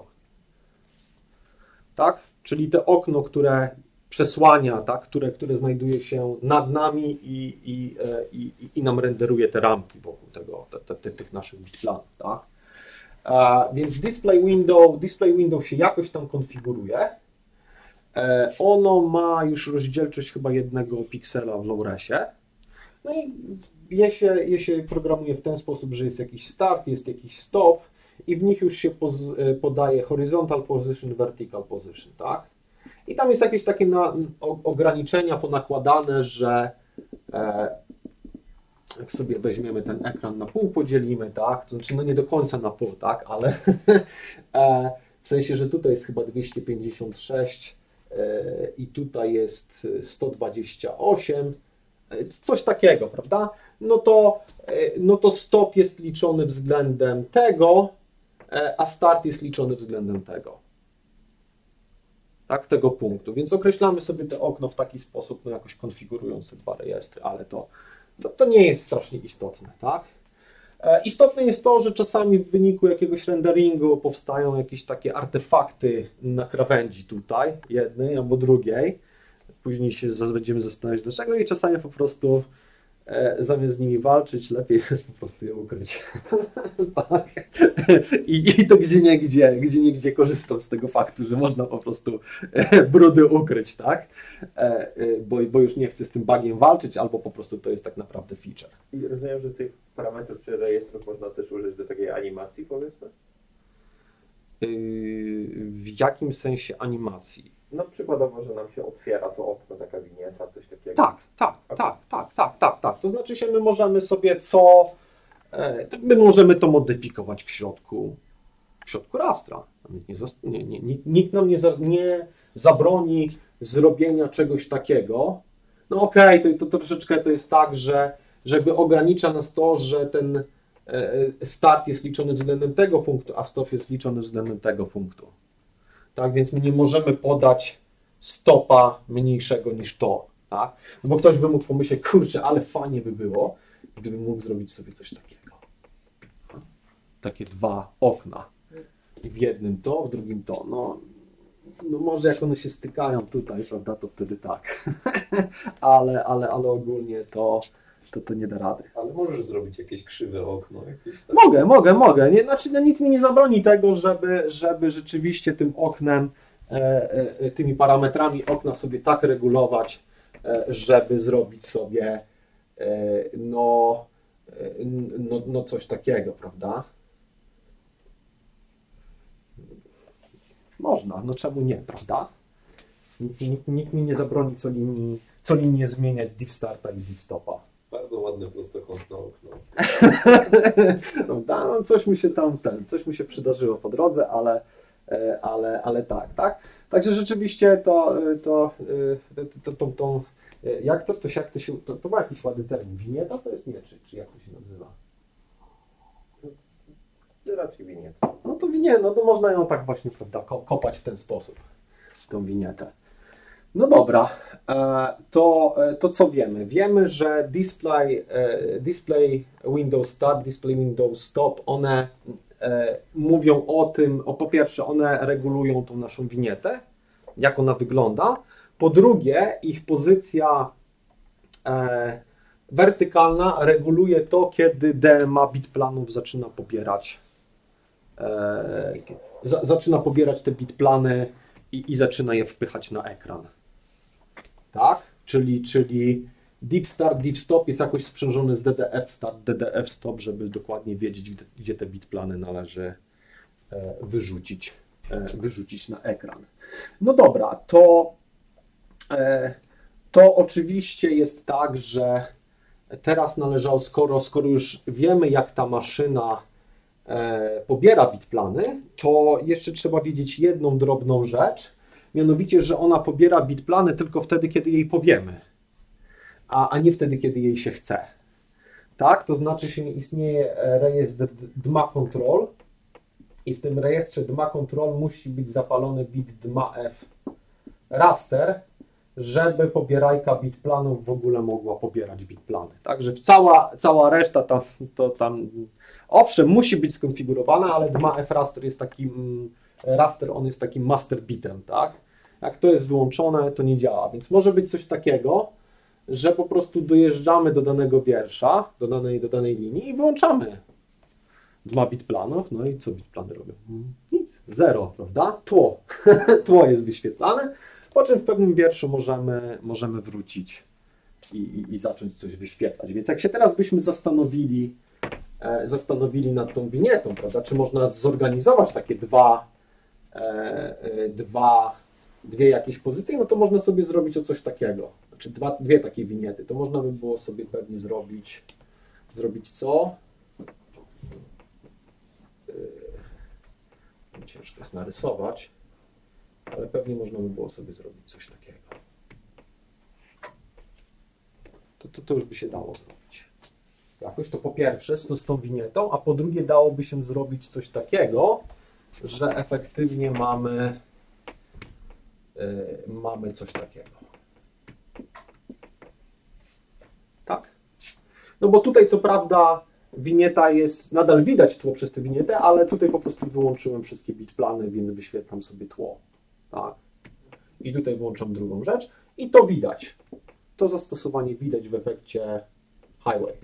Tak? Czyli to okno, które przesłania, tak? które znajduje się nad nami i nam renderuje te ramki wokół tych naszych bitplanów. Tak? Więc display window się jakoś tam konfiguruje. Ono ma już rozdzielczość chyba 1 piksela w low-resie. No i je się programuje w ten sposób, że jest jakiś start, jest jakiś stop i w nich już się podaje horizontal position, vertical position, tak? I tam jest jakieś takie ograniczenia ponakładane, że jak sobie weźmiemy ten ekran na pół, podzielimy, tak? To znaczy, no nie do końca na pół, tak? Ale w sensie, że tutaj jest chyba 256 i tutaj jest 128, coś takiego, prawda? No to stop jest liczony względem tego, a start jest liczony względem tego. Tak, tego punktu. Więc określamy sobie to okno w taki sposób, no jakoś konfigurując te dwa rejestry, ale to nie jest strasznie istotne, tak? Istotne jest to, że czasami w wyniku jakiegoś renderingu powstają jakieś takie artefakty na krawędzi tutaj, jednej albo drugiej. Później się będziemy zastanawiać dlaczego i czasami po prostu zamiast z nimi walczyć, lepiej jest po prostu je ukryć. Tak. I to gdzie korzystam z tego faktu, że można po prostu brudy ukryć, tak? Bo już nie chcę z tym bugiem walczyć, albo po prostu to jest tak naprawdę feature. I rozumiem, że tych parametrów czy rejestrów można też użyć do takiej animacji, powiedzmy? W jakim sensie animacji? No przykładowo, że nam się otwiera to okno, taka winieta, coś takiego. Tak. To znaczy się my możemy sobie my możemy to modyfikować w środku rastra. Nikt nam nie zabroni zrobienia czegoś takiego. No okej, to troszeczkę to jest tak, że żeby ogranicza nas to, że ten start jest liczony względem tego punktu, a stop jest liczony względem tego punktu. Tak, więc my nie możemy podać stopa mniejszego niż to. Tak? Bo ktoś by mógł pomyśleć, kurczę, ale fajnie by było, gdybym mógł zrobić sobie coś takiego. Takie dwa okna. I w jednym to, w drugim to. No może jak one się stykają tutaj, prawda, to wtedy tak. ale ogólnie to nie da rady. Ale możesz zrobić jakieś krzywe okno. Jakieś tak... Mogę. Nikt mi nie zabroni tego, żeby rzeczywiście tym oknem, tymi parametrami okna sobie tak regulować, żeby zrobić sobie coś takiego, prawda? Można, no czemu nie, prawda? Nikt mi nie zabroni co linii zmieniać div starta i div stopa. Bardzo ładne prostokątne okno. Prawda? No coś mi się przydarzyło po drodze, ale tak. Także rzeczywiście to ma jakiś ładny termin. Winieta to jest czy jak to się nazywa? Raczej winieta. No to winieta, no to można ją tak właśnie, prawda, kopać w ten sposób, tą winietę. No dobra, to co wiemy? Wiemy, że display window start, display window stop, one mówią o tym, po pierwsze one regulują tą naszą winietę, jak ona wygląda, po drugie ich pozycja wertykalna reguluje to, kiedy DMA bitplanów zaczyna pobierać te bitplany i zaczyna je wpychać na ekran. Tak? Czyli div start, div stop jest jakoś sprzężony z DDF start, DDF stop, żeby dokładnie wiedzieć, gdzie te bitplany należy wyrzucić na ekran. No dobra, to oczywiście jest tak, że teraz należało, skoro już wiemy, jak ta maszyna pobiera bitplany, to jeszcze trzeba wiedzieć jedną drobną rzecz, mianowicie, że ona pobiera bitplany tylko wtedy, kiedy jej powiemy, a nie wtedy, kiedy jej się chce. Tak? To znaczy, że istnieje rejestr DMA-control i w tym rejestrze DMA-control musi być zapalony bit DMA-F raster, żeby pobierajka bitplanów w ogóle mogła pobierać bitplany. Także cała reszta tam owszem, musi być skonfigurowana, ale DMA-F raster jest takim on jest takim master bitem, tak? Jak to jest wyłączone, to nie działa, więc może być coś takiego, że po prostu dojeżdżamy do danego wiersza, do danej linii i wyłączamy DMA bitplanów, no i co bitplany robią? Nic, zero, prawda? Tło jest wyświetlane, po czym w pewnym wierszu możemy wrócić i zacząć coś wyświetlać. Więc jak się teraz byśmy zastanowili nad tą winietą, prawda? Czy można zorganizować takie dwie jakieś pozycje, no to można sobie zrobić coś takiego. Znaczy dwie takie winiety. To można by było sobie pewnie zrobić co? Ciężko jest narysować, ale pewnie można by było sobie zrobić coś takiego. To już by się dało zrobić. Jakoś to po pierwsze z tą winietą, a po drugie dałoby się zrobić coś takiego, że efektywnie mamy coś takiego. Tak? No bo tutaj co prawda winieta jest, nadal widać tło przez tę winietę, ale tutaj po prostu wyłączyłem wszystkie bitplany, więc wyświetlam sobie tło. Tak? I tutaj włączam drugą rzecz i to widać. To zastosowanie widać w efekcie highway.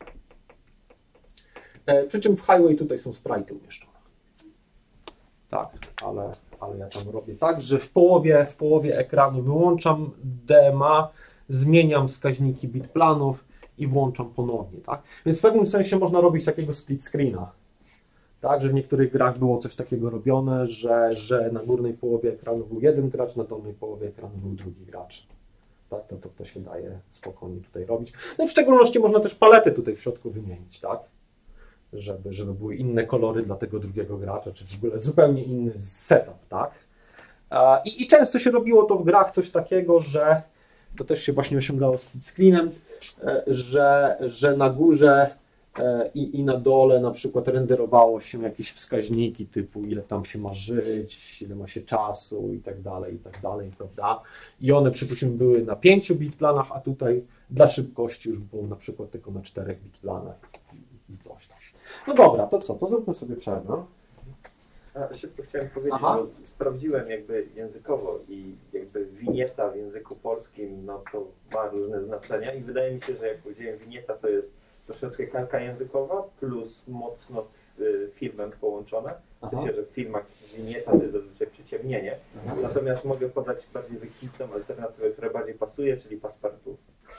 Przy czym w highway tutaj są sprite'y umieszczone. Tak, ale ja tam robię tak, że w połowie ekranu wyłączam DMA, zmieniam wskaźniki bitplanów i włączam ponownie. Tak? Więc w pewnym sensie można robić takiego split screena. Tak, że w niektórych grach było coś takiego robione, że na górnej połowie ekranu był jeden gracz, na dolnej połowie ekranu był drugi gracz. Tak, to się daje spokojnie tutaj robić. No i w szczególności można też paletę tutaj w środku wymienić, tak? Żeby były inne kolory dla tego drugiego gracza, czy w ogóle zupełnie inny setup, tak? I często się robiło to w grach coś takiego, że to też się właśnie osiągało split screenem, że na górze i na dole na przykład renderowało się jakieś wskaźniki typu ile tam się ma żyć, ile ma się czasu i tak dalej, prawda? I one przypuśćmy były na 5-bit planach, a tutaj dla szybkości już było na przykład tylko na 4-bit planach i coś tam. No dobra, to co? To zróbmy sobie przerwę. Szybko chciałem powiedzieć, Aha. bo sprawdziłem jakby językowo i jakby winieta w języku polskim, no to ma różne znaczenia i wydaje mi się, że jak powiedziałem winieta, to jest troszeczkę kalka językowa plus mocno z filmem połączone. W sensie, że w filmach winieta to jest zazwyczaj przyciemnienie. Natomiast mogę podać bardziej wykwintną alternatywę, która bardziej pasuje, czyli passepartout.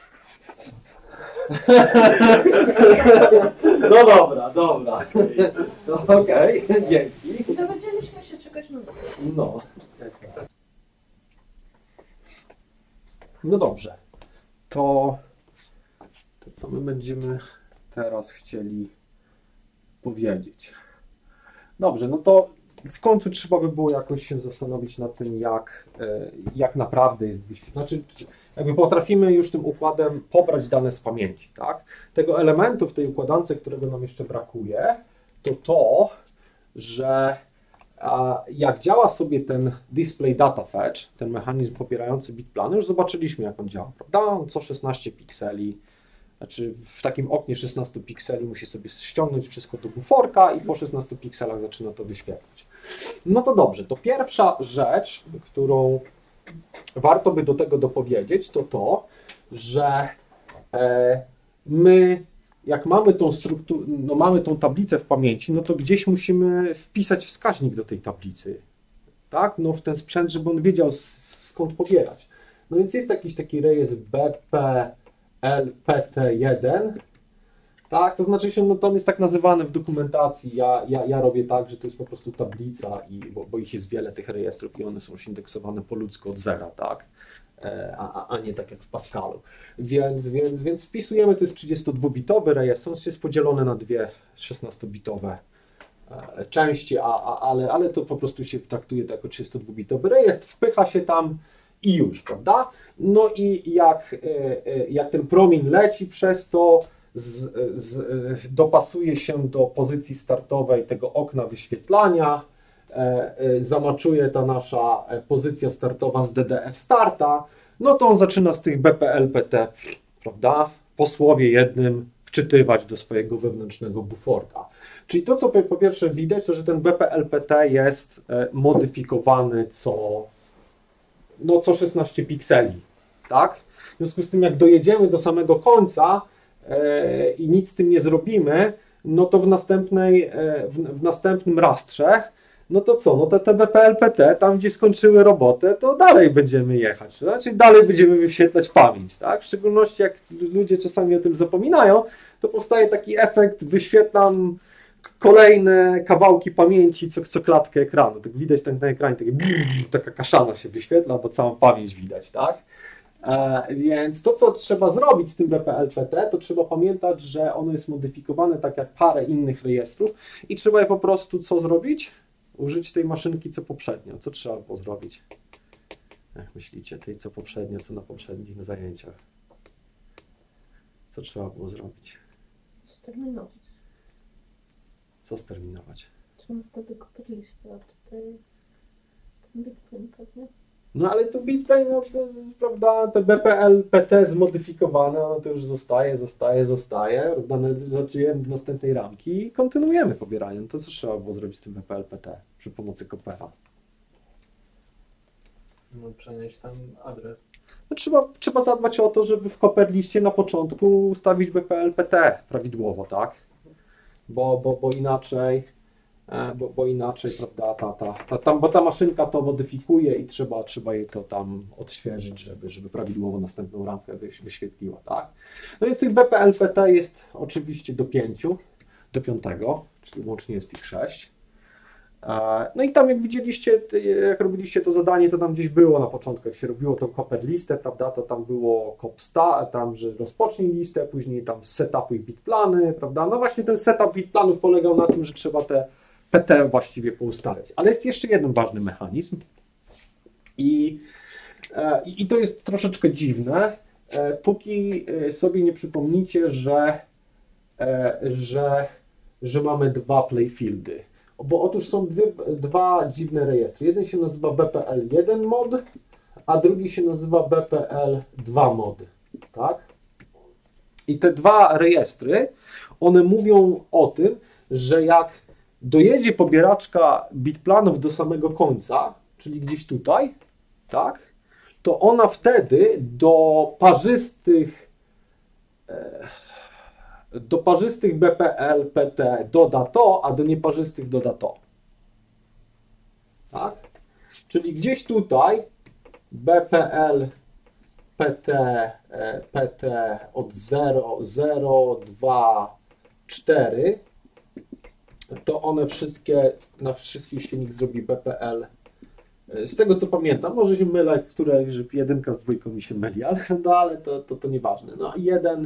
No dobra. No, okej, dzięki. Dowiedzieliśmy się czegoś nowego. No. No dobrze. To co my będziemy teraz chcieli powiedzieć? Dobrze, no to w końcu trzeba by było jakoś się zastanowić nad tym, jak naprawdę jest wyświetlane. Znaczy, jakby potrafimy już tym układem pobrać dane z pamięci, tak? Tego elementu w tej układance, którego nam jeszcze brakuje, to, że jak działa sobie ten display data fetch, ten mechanizm pobierający bitplany, już zobaczyliśmy, jak on działa, prawda? On co 16 pikseli, znaczy w takim oknie 16 pikseli musi sobie ściągnąć wszystko do buforka i po 16 pikselach zaczyna to wyświetlać. No to dobrze, to pierwsza rzecz, którą warto by do tego dopowiedzieć, to, że my, jak mamy tą strukturę, no mamy tą tablicę w pamięci, no to gdzieś musimy wpisać wskaźnik do tej tablicy, tak? No w ten sprzęt, żeby on wiedział skąd pobierać. No więc jest jakiś taki rejestr BPLPT1, tak? To znaczy się, no to on jest tak nazywany w dokumentacji, ja robię tak, że to jest po prostu tablica, bo ich jest wiele tych rejestrów i one są już indeksowane po ludzku od zera, tak? A nie tak jak w Pascalu. Więc wpisujemy, to jest 32-bitowy rejestr, on jest podzielony na dwie 16-bitowe części, ale to po prostu się traktuje jako 32-bitowy rejestr, wpycha się tam i już, prawda? No i jak ten promień leci przez to, dopasuje się do pozycji startowej tego okna wyświetlania, zamaczuje ta nasza pozycja startowa z DDF starta, no to on zaczyna z tych BPLPT, prawda, po słowie jednym wczytywać do swojego wewnętrznego buforka. Czyli to, co po pierwsze widać, to że ten BPLPT jest modyfikowany co 16 pikseli, tak? W związku z tym, jak dojedziemy do samego końca i nic z tym nie zrobimy, no to w następnym rastrze, no to co, no te BPLPT, tam gdzie skończyły robotę, to dalej będziemy jechać, znaczy dalej będziemy wyświetlać pamięć, tak? W szczególności jak ludzie czasami o tym zapominają, to powstaje taki efekt, wyświetlam kolejne kawałki pamięci co klatkę ekranu, tak widać na ekranie, taka kaszana się wyświetla, bo całą pamięć widać, tak? Więc to, co trzeba zrobić z tym BPLPT, to trzeba pamiętać, że ono jest modyfikowane tak jak parę innych rejestrów i trzeba je po prostu co zrobić? Użyć tej maszynki co poprzednio. Co trzeba było zrobić? Jak myślicie, tej co poprzednio, co na poprzednich zajęciach? Co trzeba było zrobić? Sterminować. Co sterminować? Trzeba wtedy kupić listę, a tutaj ten bitcoin pewnie. No ale to bitcoin, no, to, prawda, te BPLPT zmodyfikowane, no to już zostaje, prawda, zaczynamy do następnej ramki i kontynuujemy pobieranie. No to co trzeba było zrobić z tym BPLPT przy pomocy Coopera? No, przenieść tam adres. No, trzeba zadbać o to, żeby w Copper-liście na początku ustawić BPLPT prawidłowo, tak? Bo inaczej, prawda, bo ta maszynka to modyfikuje i trzeba jej to tam odświeżyć, żeby prawidłowo następną ramkę wyświetliła, tak? No więc tych BPLPT jest oczywiście do 5. do 5, czyli łącznie jest ich 6. No i tam jak widzieliście, jak robiliście to zadanie, to tam gdzieś było na początku, jak się robiło tą Copper listę, prawda, to tam było cop tam, że rozpocznij listę, później tam setupuj bitplany, prawda, no właśnie ten setup bitplanów polegał na tym, że trzeba te PT właściwie poustawiać. Ale jest jeszcze jeden ważny mechanizm i to jest troszeczkę dziwne, póki sobie nie przypomnicie, że mamy 2 playfieldy. Bo otóż są dwa dziwne rejestry. Jeden się nazywa BPL1 mod, a drugi się nazywa BPL2 mod. Tak? I te dwa rejestry, one mówią o tym, że jak dojedzie pobieraczka bitplanów do samego końca, czyli gdzieś tutaj, tak, to ona wtedy do parzystych BPL, PT doda to, a do nieparzystych doda to. Tak? Czyli gdzieś tutaj BPL, PT od 0, 0, 2, 4, to one wszystkie, na wszystkich silnik zrobi BPL. Z tego co pamiętam, może się mylę, że 1 z 2 mi się myli, ale to nieważne. No 1,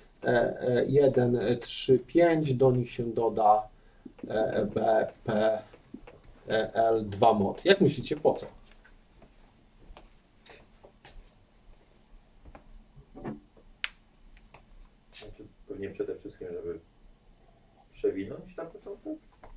3, 5, do nich się doda BPL2 mod. Jak myślicie, po co? Znaczy, pewnie przede wszystkim, żeby przewinąć na początek?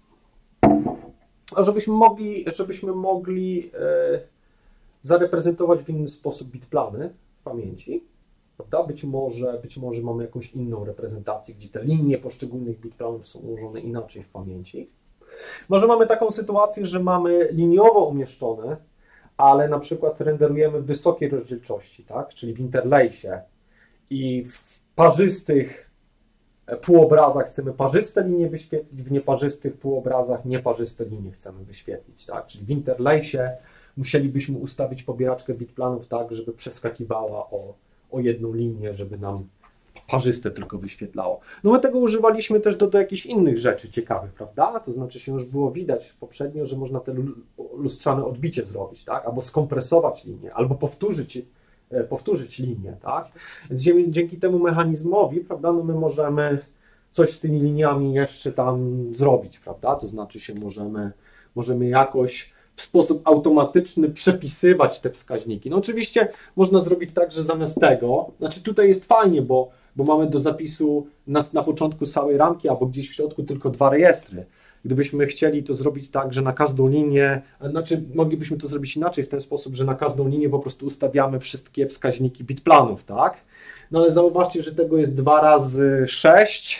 A żebyśmy mogli zareprezentować w inny sposób bitplany w pamięci. Prawda? Być może mamy jakąś inną reprezentację, gdzie te linie poszczególnych bitplanów są ułożone inaczej w pamięci. Może mamy taką sytuację, że mamy liniowo umieszczone, ale na przykład renderujemy w wysokiej rozdzielczości, tak? Czyli w interlejsie i w parzystych półobrazach chcemy parzyste linie wyświetlić, w nieparzystych półobrazach nieparzyste linie chcemy wyświetlić, tak? Czyli w interlejsie musielibyśmy ustawić pobieraczkę bitplanów tak, żeby przeskakiwała o jedną linię, żeby nam parzyste tylko wyświetlało. No my tego używaliśmy też do jakichś innych rzeczy ciekawych, prawda? To znaczy się już było widać poprzednio, że można te lustrzane odbicie zrobić, tak? Albo skompresować linię, albo powtórzyć linię, tak? Więc dzięki temu mechanizmowi, prawda, no my możemy coś z tymi liniami jeszcze tam zrobić, prawda? To znaczy się możemy jakoś w sposób automatyczny przepisywać te wskaźniki. No oczywiście można zrobić tak, że zamiast tego, znaczy tutaj jest fajnie, bo mamy do zapisu na początku całej ramki, albo gdzieś w środku tylko 2 rejestry. Gdybyśmy chcieli to zrobić tak, że na każdą linię, znaczy moglibyśmy to zrobić inaczej, w ten sposób, że na każdą linię po prostu ustawiamy wszystkie wskaźniki bitplanów, tak? No ale zauważcie, że tego jest 2 razy 6,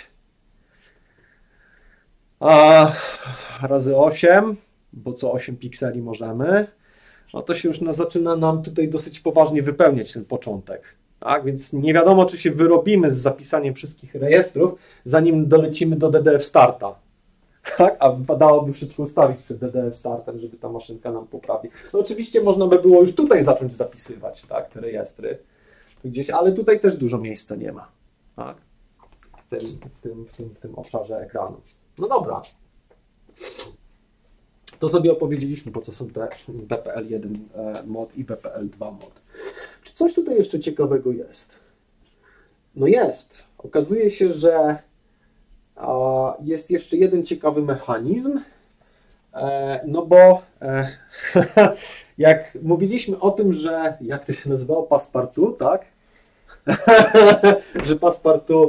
razy 8, bo co 8 pikseli możemy, no to się już zaczyna nam tutaj dosyć poważnie wypełniać ten początek. Tak? Więc nie wiadomo, czy się wyrobimy z zapisaniem wszystkich rejestrów, zanim dolecimy do DDF starta. Tak? A wypadałoby wszystko ustawić przed DDF startem, żeby ta maszynka nam poprawi. No oczywiście można by było już tutaj zacząć zapisywać, tak, te rejestry gdzieś, ale tutaj też dużo miejsca nie ma. Tak? W tym obszarze ekranu. No dobra. To sobie opowiedzieliśmy, po co są te BPL1 mod i BPL2 mod. Czy coś tutaj jeszcze ciekawego jest? No jest. Okazuje się, że jest jeszcze jeden ciekawy mechanizm, no bo jak mówiliśmy o tym, że jak to się nazywało, passepartout, tak? Że passepartout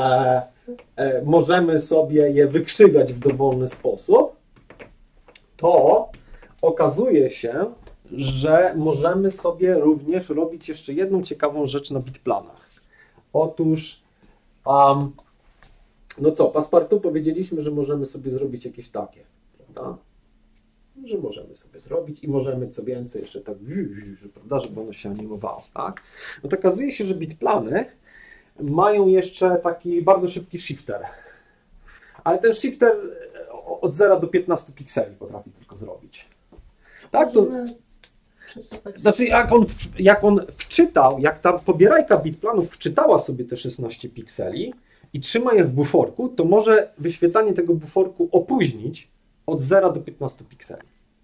możemy sobie je wykrzywiać w dowolny sposób, to okazuje się, że możemy sobie również robić jeszcze jedną ciekawą rzecz na bitplanach. Otóż, no co, passepartout powiedzieliśmy, że możemy sobie zrobić jakieś takie, prawda? Że możemy sobie zrobić i możemy co więcej jeszcze tak, prawda, żeby ono się animowało, tak? No to okazuje się, że bitplany mają jeszcze taki bardzo szybki shifter, ale ten shifter od 0 do 15 pikseli potrafi tylko zrobić. Tak, to znaczy jak on wczytał, jak ta pobierajka bitplanów wczytała sobie te 16 pikseli i trzyma je w buforku, to może wyświetlanie tego buforku opóźnić od 0 do 15 pikseli.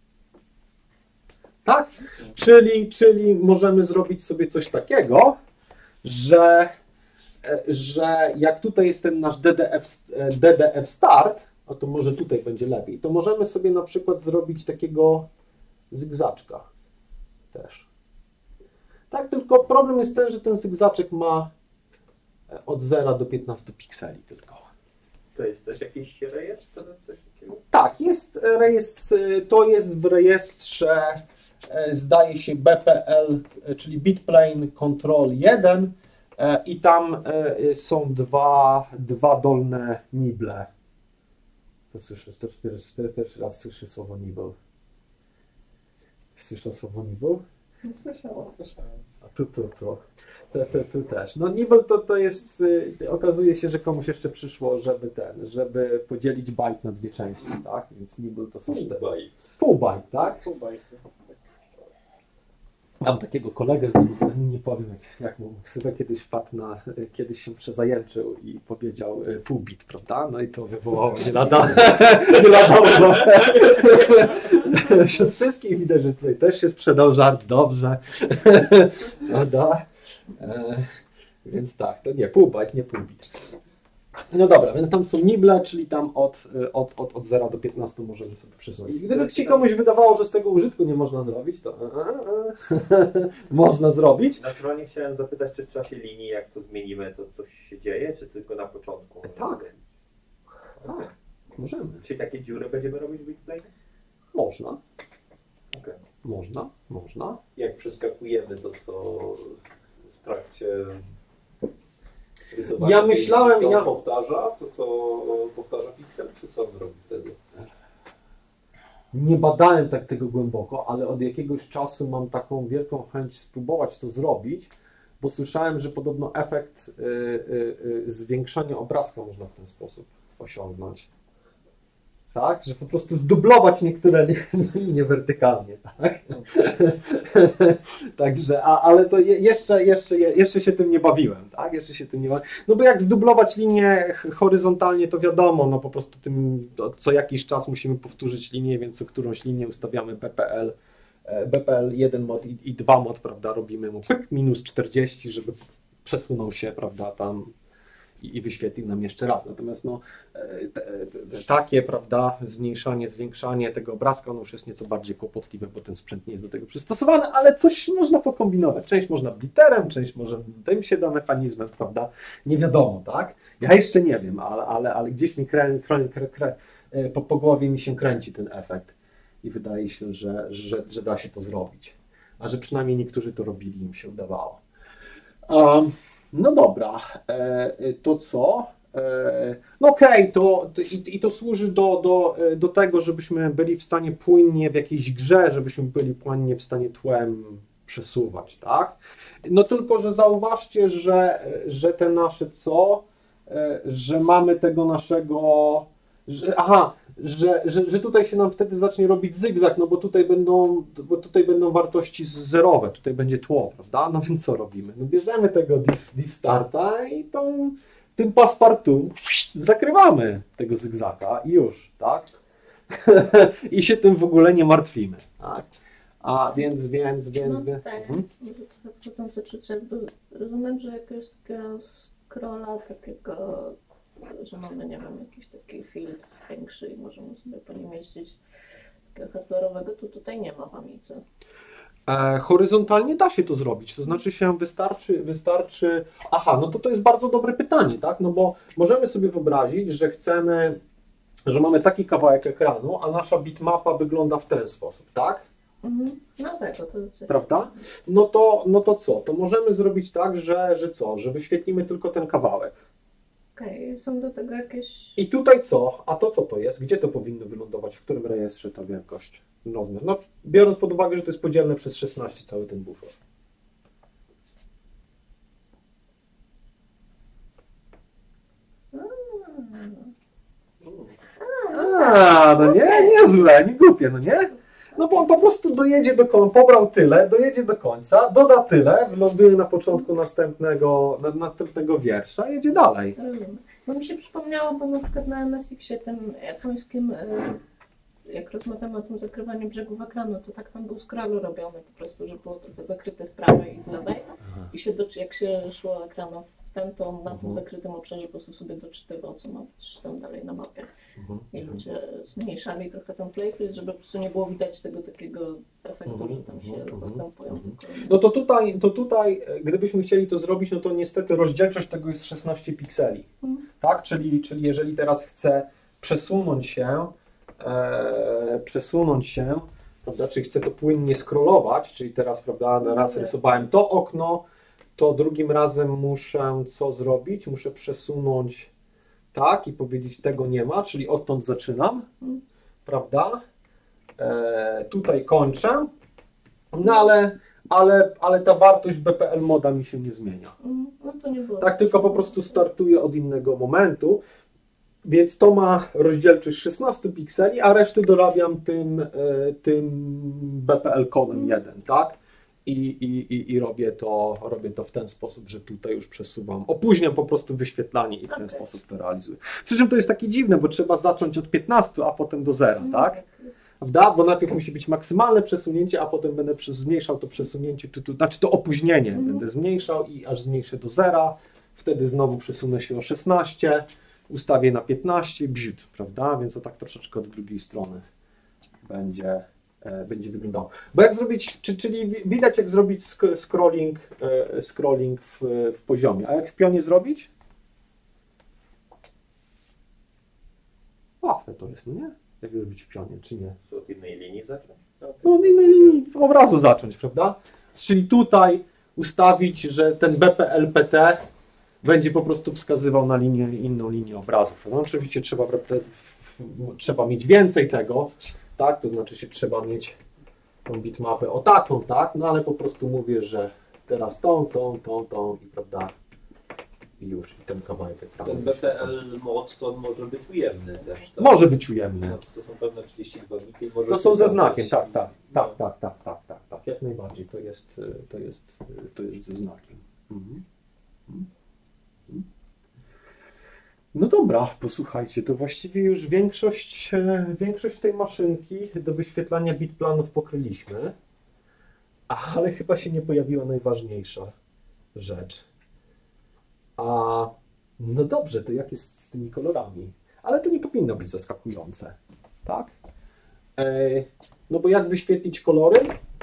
Tak? Czyli możemy zrobić sobie coś takiego, że jak tutaj jest ten nasz DDF start, a to może tutaj będzie lepiej, to możemy sobie na przykład zrobić takiego zygzaczka też. Tak, tylko problem jest ten, że ten zygzaczek ma od 0 do 15 pikseli tylko. To jest też jakiś rejestr? Coś takiego? Tak, jest rejestr, to jest w rejestrze, zdaje się BPL, czyli Bitplane Control 1 i tam są dwa dolne nible. To słyszę, pierwszy raz słyszę słowo nibble. Słyszę słowo nibble? Nie słyszałam. A tu też. No nibble to jest, okazuje się, że komuś jeszcze przyszło, żeby podzielić bajt na dwie części, tak? Więc nibble to są pół bajt, tak? Pół bajty. Mam takiego kolegę z nim, nie powiem jak mu ksywę, kiedyś się przezajęczył i powiedział pół bit, prawda? No i to wywołało nie lada wśród wszystkich widać, że tutaj też się sprzedał żart dobrze. Prawda? Więc tak, to nie pół bajt, nie pół bit. No dobra, więc tam są nible, czyli tam od 0 do 15 możemy sobie przesunąć. Gdyby ci komuś wydawało, że z tego użytku nie można zrobić, to można zrobić. Naturalnie chciałem zapytać, czy w czasie linii, jak to zmienimy, to coś się dzieje, czy tylko na początku? Tak, możemy. Czyli takie dziury będziemy robić w Bitplane? Można. Okay. Można. Jak przeskakujemy to, co w trakcie rysowania Ja myślałem, to ja- powtarza, to co powtarza piksel, czy co on robi wtedy? Nie badałem tak tego głęboko, ale od jakiegoś czasu mam taką wielką chęć spróbować to zrobić, bo słyszałem, że podobno efekt zwiększania obrazka można w ten sposób osiągnąć. Tak? Że po prostu zdublować niektóre linie wertykalnie, tak? Także, ale to jeszcze się tym nie bawiłem, tak? Jeszcze się tym nie bawiłem. No bo jak zdublować linię horyzontalnie, to wiadomo, no po prostu co jakiś czas musimy powtórzyć linię, więc co którąś linię ustawiamy BPL 1 mod i 2 mod, prawda? Robimy mu pyk, minus 40, żeby przesunął się, prawda, tam i wyświetlił nam jeszcze raz. Natomiast no, takie, prawda, zmniejszanie, zwiększanie tego obrazka, no już jest nieco bardziej kłopotliwe, bo ten sprzęt nie jest do tego przystosowany, ale coś można pokombinować. Część można bliterem, część może tym się da mechanizmem, prawda? Nie wiadomo, tak? Ja jeszcze nie wiem, ale gdzieś mi po głowie mi się kręci ten efekt i wydaje się, że da się to zrobić. A że przynajmniej niektórzy to robili, im się udawało. No dobra, to co? No okej, to służy do tego, żebyśmy byli w stanie płynnie w jakiejś grze, żebyśmy byli płynnie w stanie tłem przesuwać, tak? No tylko, że zauważcie, że te nasze że mamy tego naszego, że tutaj się nam wtedy zacznie robić zygzak, no bo tutaj będą wartości zerowe, tutaj będzie tło, prawda? No więc co robimy? No bierzemy tego div starta i tym passepartout zakrywamy tego zygzaka i już, tak? I się tym w ogóle nie martwimy, tak? A więc. No tak, może trochę wchodzący trzeci, jakby rozumiem, że jakiegoś takiego scrolla takiego, że mamy, nie wiem, jakiś taki field większy i możemy sobie po nim jeździć takiego hardware'owego, to tutaj nie ma w Amice. Horyzontalnie da się to zrobić, to znaczy się wystarczy. Aha, no to jest bardzo dobre pytanie, tak? No bo możemy sobie wyobrazić, że mamy taki kawałek ekranu, a nasza bitmapa wygląda w ten sposób, tak? Mhm. No tak, to prawda? No to co? To możemy zrobić tak, że wyświetlimy tylko ten kawałek. Okej, są do tego jakieś... I tutaj co? A to co to jest? Gdzie to powinno wylądować? W którym rejestrze ta wielkość? Rozmiar? No, biorąc pod uwagę, że to jest podzielne przez 16 cały ten bufor. No nie, niezłe, nie głupie, no nie? No bo on po prostu dojedzie pobrał tyle, dojedzie do końca, doda tyle, wyląduje na początku następnego wiersza i jedzie dalej. Bo mi się przypomniało, bo na przykład na MSX-ie tym japońskim, jak rozmawiamy o tym zakrywaniu brzegów ekranu, to tak tam był scroll robiony po prostu, że było trochę zakryte z prawej i z lewej. I się jak się szło ekranem w ten, to on na tym zakrytym obszarze po prostu sobie doczytywał, co ma być tam dalej na mapie. I ludzie zmniejszali trochę ten playfield, żeby po prostu nie było widać tego takiego efektu, że tam się zastępują. No to tutaj, gdybyśmy chcieli to zrobić, no to niestety rozdzielczość tego jest 16 pikseli. Tak? Czyli jeżeli teraz chcę przesunąć się, prawda, czyli chcę to płynnie scrollować, czyli teraz, prawda, raz rysowałem to okno, to drugim razem muszę co zrobić? Muszę przesunąć tak i powiedzieć tego nie ma, czyli odtąd zaczynam, prawda? Tutaj kończę, no ale ta wartość BPL moda mi się nie zmienia. No to nie było. Tak, tylko po prostu startuję od innego momentu, więc to ma rozdzielczość 16 pikseli, a resztę dorabiam tym BPL kodem 1, tak? I robię to w ten sposób, że tutaj już przesuwam, opóźniam po prostu wyświetlanie i w ten sposób to realizuję. Przy czym to jest takie dziwne, bo trzeba zacząć od 15, a potem do 0, tak? Prawda? Bo najpierw musi być maksymalne przesunięcie, a potem będę zmniejszał to przesunięcie, znaczy to opóźnienie będę zmniejszał i aż zmniejszę do 0, wtedy znowu przesunę się o 16, ustawię na 15, bziut, prawda? Więc to tak troszeczkę od drugiej strony będzie wyglądało. Bo jak zrobić, czyli widać jak zrobić scrolling w poziomie, a jak w pionie zrobić? Łatwe to jest, no nie? Jak zrobić w pionie, czy nie? Co, od innej linii zacząć? No od innej linii obrazu zacząć, prawda? Czyli tutaj ustawić, że ten BPLPT będzie po prostu wskazywał na inną linię obrazu. No oczywiście trzeba mieć więcej tego, tak? To znaczy się trzeba mieć tą bitmapę o taką, tak? No ale po prostu mówię, że teraz tą i prawda? I już, i ten kawałek ekranu. Ten BPL mod to może być ujemny też. Tak? Może być ujemny. No, to są pewne 32 bity. To są ze znakiem, tak, jak najbardziej, to jest ze znakiem. No dobra, posłuchajcie, to właściwie już większość tej maszynki do wyświetlania bitplanów pokryliśmy, ale chyba się nie pojawiła najważniejsza rzecz. No dobrze, to jak jest z tymi kolorami? Ale to nie powinno być zaskakujące, tak? No bo jak wyświetlić kolory?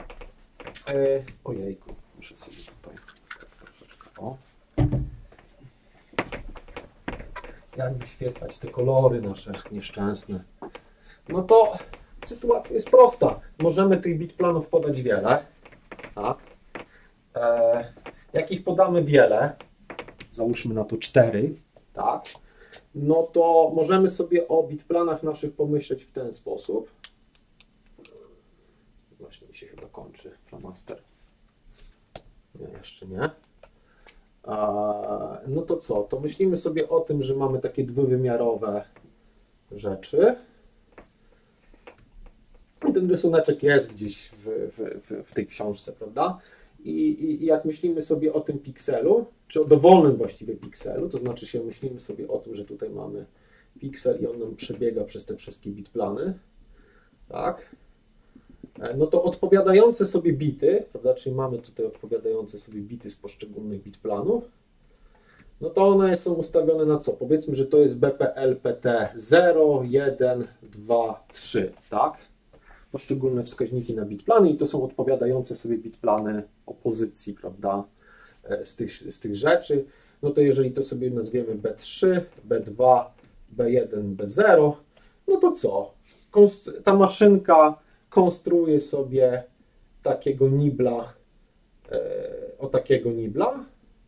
Ojejku, muszę sobie tutaj troszeczkę, jak wyświetlać te kolory nasze nieszczęsne? No to sytuacja jest prosta. Możemy tych bitplanów podać wiele, tak? Jak ich podamy wiele, załóżmy na to 4, tak? No to możemy sobie o bitplanach naszych pomyśleć w ten sposób. Właśnie mi się chyba kończy flamaster. Nie, jeszcze nie. No to co? To myślimy sobie o tym, że mamy takie dwuwymiarowe rzeczy. I ten rysuneczek jest gdzieś w tej książce, prawda? I jak myślimy sobie o tym pikselu, czy o dowolnym właściwie pikselu, to znaczy się myślimy sobie o tym, że tutaj mamy piksel i on nam przebiega przez te wszystkie bitplany, tak? No to odpowiadające sobie bity, prawda, czyli mamy tutaj odpowiadające sobie bity z poszczególnych bitplanów, no to one są ustawione na co? Powiedzmy, że to jest BPLPT 0, 1, 2, 3, tak? Poszczególne wskaźniki na bitplany i to są odpowiadające sobie bitplany opozycji, prawda, z tych rzeczy. No to jeżeli to sobie nazwiemy B3, B2, B1, B0, no to co? Ta maszynka konstruuje sobie takiego nibla, o takiego nibla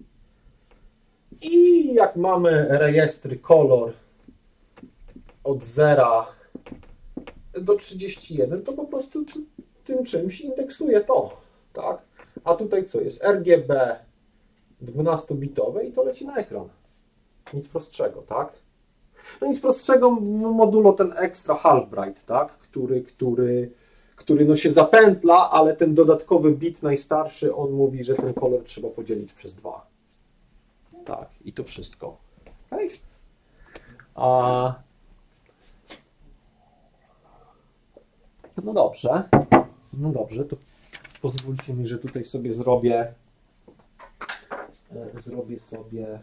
i jak mamy rejestry kolor od 0 do 31, to po prostu tym czymś indeksuje to, tak? A tutaj co jest? RGB 12-bitowe i to leci na ekran. Nic prostszego, tak? No nic prostszego modulo ten extra half bright, tak? Który no się zapętla, ale ten dodatkowy bit najstarszy, on mówi, że ten kolor trzeba podzielić przez 2. Tak, i to wszystko. Okay. No dobrze. No dobrze, to pozwólcie mi, że tutaj sobie zrobię sobie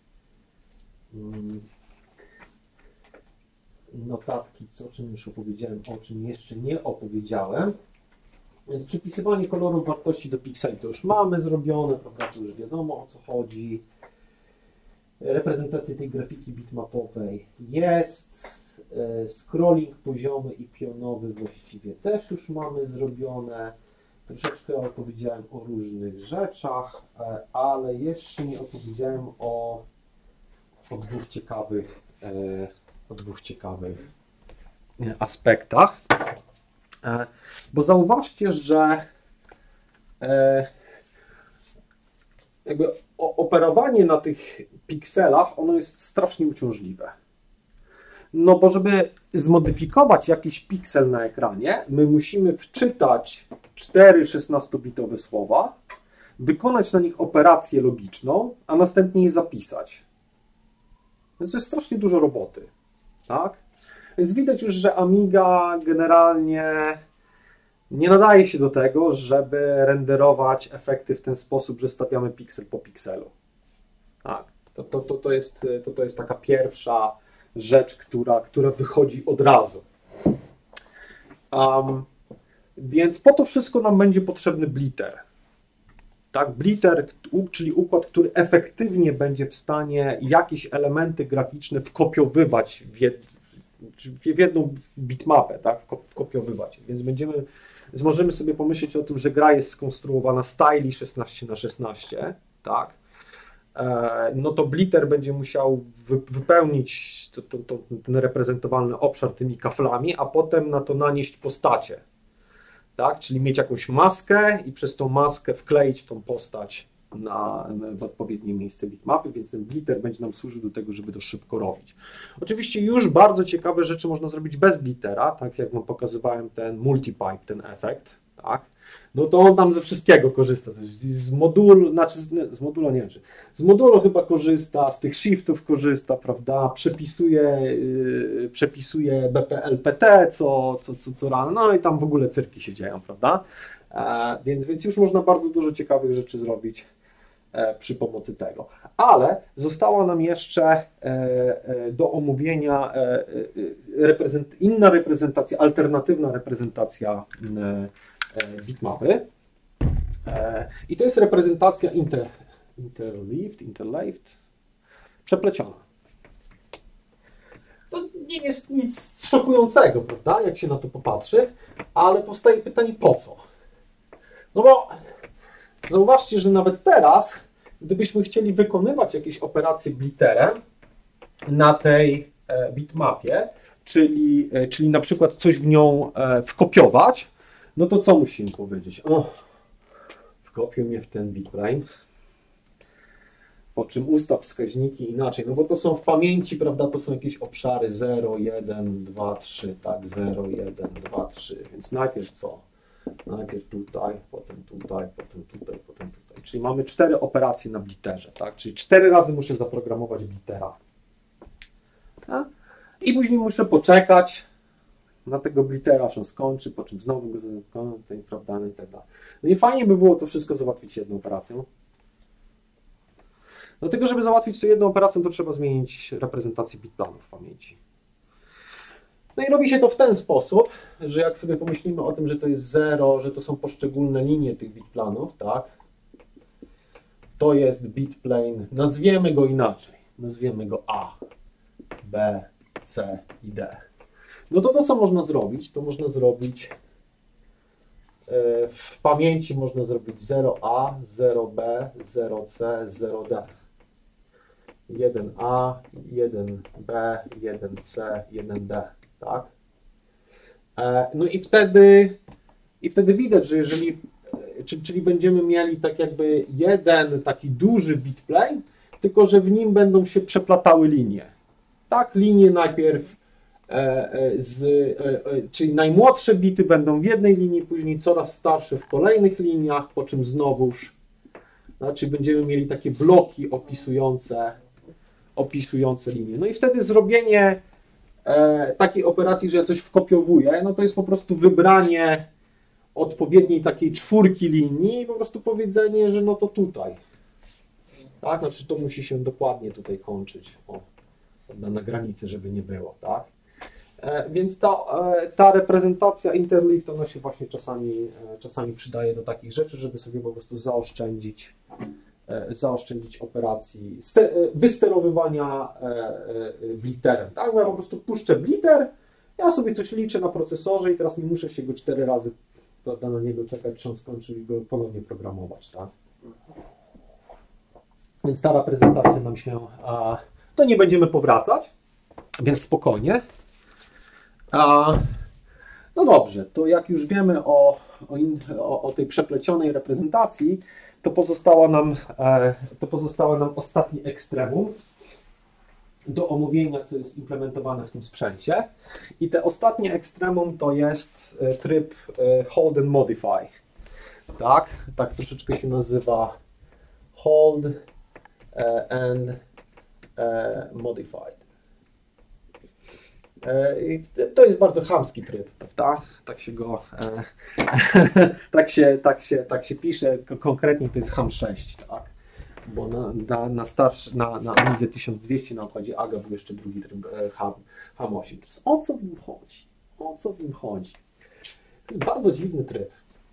notatki, o czym już opowiedziałem, o czym jeszcze nie opowiedziałem. Więc przypisywanie kolorów wartości do pikseli to już mamy zrobione, prawda, to już wiadomo, o co chodzi. Reprezentacja tej grafiki bitmapowej jest. Scrolling poziomy i pionowy właściwie też już mamy zrobione. Troszeczkę opowiedziałem o różnych rzeczach, ale jeszcze nie opowiedziałem o dwóch ciekawych aspektach. Bo zauważcie, że jakby operowanie na tych pikselach, ono jest strasznie uciążliwe. No bo żeby zmodyfikować jakiś piksel na ekranie, my musimy wczytać 4 16-bitowe słowa, wykonać na nich operację logiczną, a następnie je zapisać. Więc to jest strasznie dużo roboty. Tak? Więc widać już, że Amiga generalnie nie nadaje się do tego, żeby renderować efekty w ten sposób, że stawiamy piksel po pikselu. Tak. To jest taka pierwsza rzecz, która wychodzi od razu. Więc po to wszystko nam będzie potrzebny blitter. Tak, blitter, czyli układ, który efektywnie będzie w stanie jakieś elementy graficzne wkopiowywać w jedną bitmapę, tak, wkopiowywać. Więc możemy sobie pomyśleć o tym, że gra jest skonstruowana styli 16:16, tak. No to blitter będzie musiał wypełnić ten reprezentowalny obszar tymi kaflami, a potem na to nanieść postacie. Tak? Czyli mieć jakąś maskę i przez tą maskę wkleić tą postać w odpowiednie miejsce bitmapy, więc ten blitter będzie nam służył do tego, żeby to szybko robić. Oczywiście już bardzo ciekawe rzeczy można zrobić bez blittera, tak jak wam pokazywałem ten multipipe, ten efekt, tak? No to on tam ze wszystkiego korzysta. Z modulu, z modulu chyba korzysta, z tych shiftów korzysta, prawda? Przepisuje BPLPT co rano, no i tam w ogóle cyrki się dzieją, prawda? Więc już można bardzo dużo ciekawych rzeczy zrobić przy pomocy tego. Ale została nam jeszcze do omówienia inna reprezentacja, alternatywna reprezentacja bitmapy. I to jest reprezentacja interleaved, przepleciona. To nie jest nic szokującego, prawda, jak się na to popatrzy, ale powstaje pytanie, po co? No bo zauważcie, że nawet teraz, gdybyśmy chcieli wykonywać jakieś operacje blitterem na tej bitmapie, czyli na przykład coś w nią wkopiować, no to co musimy powiedzieć? Wkopił mnie w ten bitplane, po czym ustaw wskaźniki inaczej, no bo to są w pamięci, prawda, to są jakieś obszary 0, 1, 2, 3, tak, 0, 1, 2, 3, więc najpierw co? Najpierw tutaj, potem tutaj, potem tutaj, potem tutaj. Czyli mamy 4 operacje na blitterze, tak? Czyli 4 razy muszę zaprogramować blittera. Tak? I później muszę poczekać na tego blittera, aż on skończy, po czym znowu go zakończę, prawda, i tak dalej. No i fajnie by było to wszystko załatwić jedną operacją. Dlatego, żeby załatwić to jedną operacją, to trzeba zmienić reprezentację bitplanów w pamięci. No i robi się to w ten sposób, że jak sobie pomyślimy o tym, że to jest 0, że to są poszczególne linie tych bitplanów, tak? To jest bitplane, nazwiemy go inaczej. Nazwiemy go A, B, C i D. No to co można zrobić? To można zrobić w pamięci można zrobić 0A, 0B, 0C, 0D. 1A, 1B, 1C, 1D. Tak? No i wtedy widać, że jeżeli, czyli będziemy mieli tak jakby jeden taki duży bitplane, tylko że w nim będą się przeplatały linie. Tak, linie najpierw, czyli najmłodsze bity będą w jednej linii, później coraz starsze w kolejnych liniach, po czym znowuż, znaczy będziemy mieli takie bloki opisujące opisujące linię. No i wtedy zrobienie takiej operacji, że ja coś wkopiowuję, no to jest po prostu wybranie odpowiedniej takiej czwórki linii i po prostu powiedzenie, że no to tutaj. Tak? Znaczy to musi się dokładnie tutaj kończyć. O, na granicy, żeby nie było, tak? Więc ta reprezentacja interleaved, ona się właśnie czasami przydaje do takich rzeczy, żeby sobie po prostu zaoszczędzić operacji wysterowywania bliterem. Tak? Ja po prostu puszczę bliter, ja sobie coś liczę na procesorze i teraz nie muszę się go 4 razy na niego czekać, czy on skończy i go ponownie programować. Tak? Więc ta reprezentacja nam się... To nie będziemy powracać, więc spokojnie. No dobrze, to jak już wiemy o tej przeplecionej reprezentacji, to pozostało nam ostatni ekstremum do omówienia, co jest implementowane w tym sprzęcie. I te ostatnie ekstremum to jest tryb hold and modify. Tak troszeczkę się nazywa hold and modified. To jest bardzo chamski tryb, prawda? Tak się go tak się pisze, konkretnie to jest ham 6, tak? Bo na Amidze 1200 na układzie AGA był jeszcze drugi tryb ham 8. Teraz o co w nim chodzi? O co w nim chodzi? To jest bardzo dziwny tryb.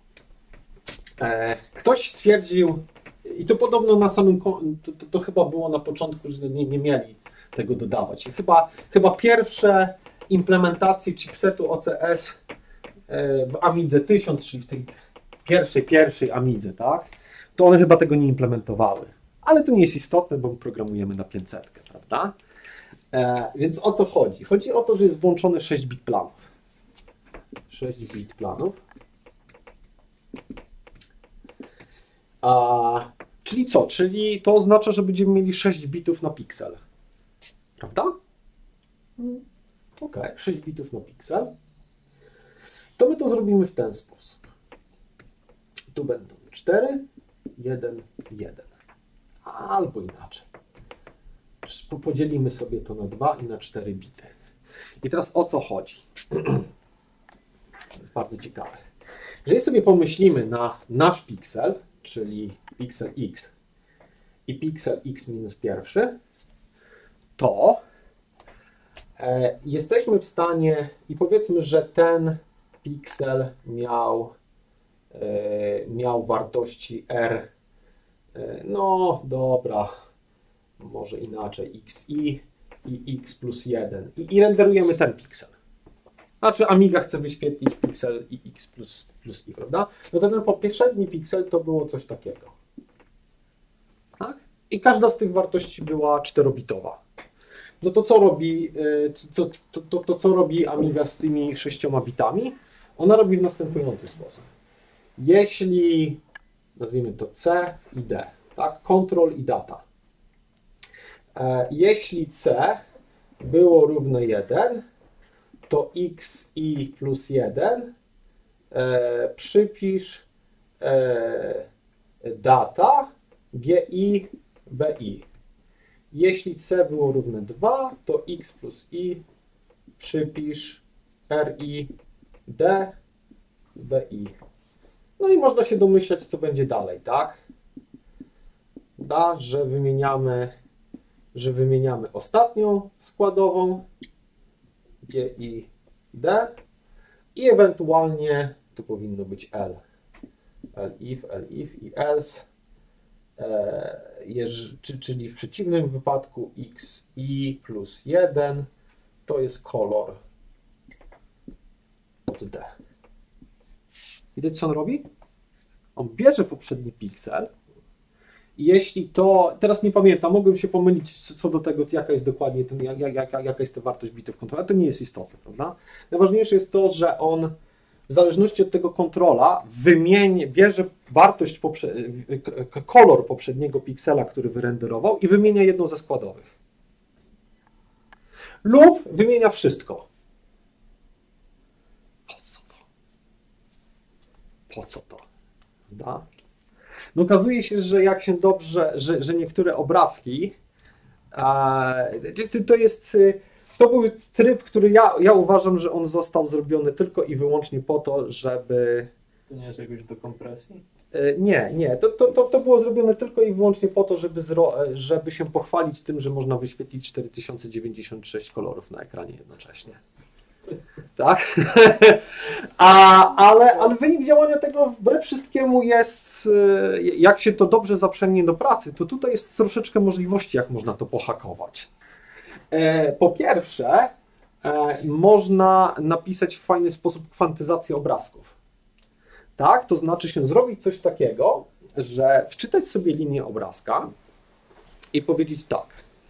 Ktoś stwierdził, i to podobno na samym, to chyba było na początku, że nie mieli tego dodawać. Chyba pierwsze implementacje chipsetu OCS w Amidze 1000, czyli w tej pierwszej Amidze, tak? To one chyba tego nie implementowały. Ale to nie jest istotne, bo programujemy na 500, prawda? Więc o co chodzi? Chodzi o to, że jest włączone 6 bit planów. 6 bit planów. Czyli co? Czyli to oznacza, że będziemy mieli 6 bitów na piksel. Prawda? Ok, 6 bitów na piksel. To my to zrobimy w ten sposób. Tu będą 4, 1, 1. Albo inaczej. Podzielimy sobie to na 2 i na 4 bity. I teraz o co chodzi? To jest bardzo ciekawe. Jeżeli sobie pomyślimy na nasz piksel, czyli piksel x i piksel x minus pierwszy, to jesteśmy w stanie, i powiedzmy, że ten piksel miał wartości r, no dobra, może inaczej, xi i x plus 1 i renderujemy ten piksel. Znaczy Amiga chce wyświetlić piksel i x plus i, prawda? No to ten poprzedni piksel to było coś takiego. Tak? I każda z tych wartości była 4-bitowa. No to co robi, co robi Amiga z tymi 6 bitami? Ona robi w następujący sposób. Jeśli, nazwijmy to C i D, tak? Control i data. Jeśli C było równe 1, to xi plus 1 przypisz data gi bi. Jeśli c było równe 2, to x plus i przypisz ri d bi. No i można się domyśleć, co będzie dalej, tak? Że wymieniamy ostatnią składową G i D i ewentualnie tu powinno być L. Elif i else, czyli w przeciwnym wypadku xi plus 1 to jest kolor od D. Widać, co on robi? On bierze poprzedni piksel. Jeśli to, teraz nie pamiętam, mogłem się pomylić co do tego, jaka jest dokładnie jaka jest ta wartość bitów kontrola, to nie jest istotne, prawda? Najważniejsze jest to, że on w zależności od tego kontrola bierze wartość, kolor poprzedniego piksela, który wyrenderował i wymienia jedną ze składowych. Lub wymienia wszystko. Po co to? Po co to? Prawda? No okazuje się, że jak się dobrze, że niektóre obrazki To był tryb, który ja uważam, że on został zrobiony tylko i wyłącznie po to, żeby... To nie jest jakoś do kompresji? Nie. To było zrobione tylko i wyłącznie po to, żeby się pochwalić tym, że można wyświetlić 4096 kolorów na ekranie jednocześnie. Tak? Ale wynik działania tego wbrew wszystkiemu jest, jak się to dobrze zaprzęgnie do pracy, to tutaj jest troszeczkę możliwości, jak można to pohakować. Po pierwsze, można napisać w fajny sposób kwantyzację obrazków. Tak? To znaczy się zrobić coś takiego, że wczytać sobie linię obrazka i powiedzieć tak.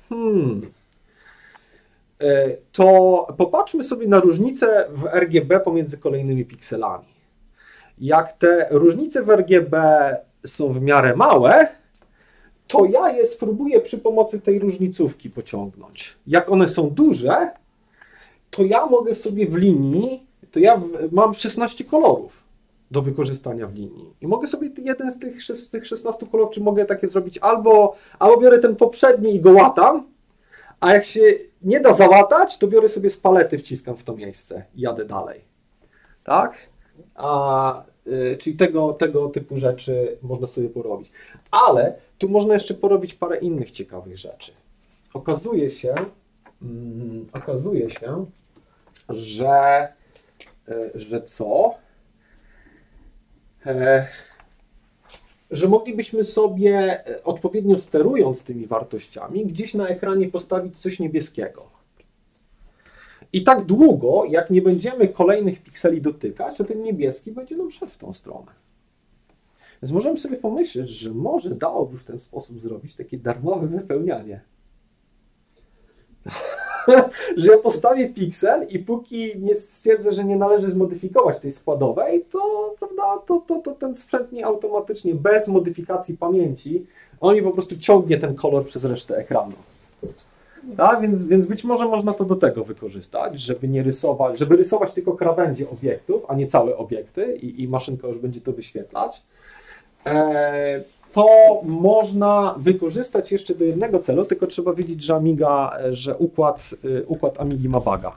To popatrzmy sobie na różnice w RGB pomiędzy kolejnymi pikselami. Jak te różnice w RGB są w miarę małe, to ja je spróbuję przy pomocy tej różnicówki pociągnąć. Jak one są duże, to ja mogę sobie w linii, to ja mam 16 kolorów do wykorzystania w linii. I mogę sobie jeden z tych 16 kolorów, czy mogę takie zrobić, albo biorę ten poprzedni i go łatam, a jak się nie da załatać, to biorę sobie z palety, wciskam w to miejsce i jadę dalej. Tak? Czyli tego typu rzeczy można sobie porobić. Ale tu można jeszcze porobić parę innych ciekawych rzeczy. Okazuje się, że co? Że moglibyśmy sobie, odpowiednio sterując tymi wartościami, gdzieś na ekranie postawić coś niebieskiego. I tak długo, jak nie będziemy kolejnych pikseli dotykać, to ten niebieski będzie nam szedł w tą stronę. Więc możemy sobie pomyśleć, że może dałoby w ten sposób zrobić takie darmowe wypełnianie. Że ja postawię piksel i póki nie stwierdzę, że nie należy zmodyfikować tej składowej, to, prawda, to ten sprzęt mi automatycznie, bez modyfikacji pamięci, on mi po prostu ciągnie ten kolor przez resztę ekranu. Tak? Więc być może można to do tego wykorzystać, żeby nie rysować, żeby rysować tylko krawędzie obiektów, a nie całe obiekty i maszynka już będzie to wyświetlać. To można wykorzystać jeszcze do jednego celu, tylko trzeba wiedzieć, że Amiga, że układ Amigi ma buga.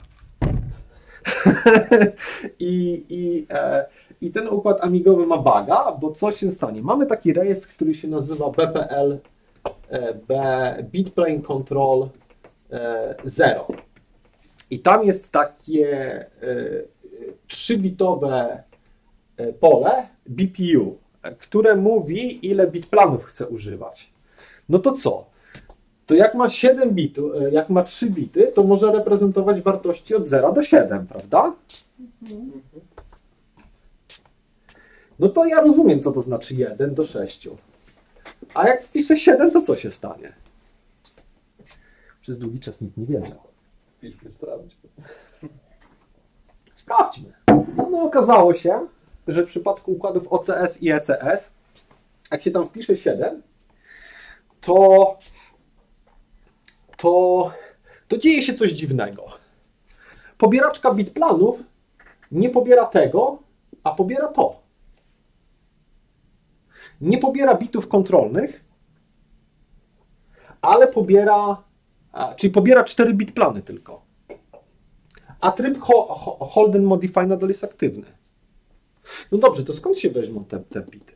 I ten układ amigowy ma buga, bo co się stanie? Mamy taki rejestr, który się nazywa BPL, Bitplane Control 0. I tam jest takie 3-bitowe pole BPU, które mówi, ile bitplanów chce używać. No to co? To jak ma 7 bitów, jak ma 3 bity, to może reprezentować wartości od 0 do 7, prawda? No to ja rozumiem, co to znaczy 1 do 6. A jak wpiszę 7, to co się stanie? Przez długi czas nikt nie wiedział. Piszmy sprawdź. Sprawdźmy. No okazało się, że w przypadku układów OCS i ECS, jak się tam wpisze 7, to dzieje się coś dziwnego. Pobieraczka bitplanów nie pobiera tego, a pobiera to. Nie pobiera bitów kontrolnych, ale czyli pobiera 4 bitplany tylko. A tryb Hold and Modify nadal jest aktywny. No dobrze, to skąd się weźmą te bity?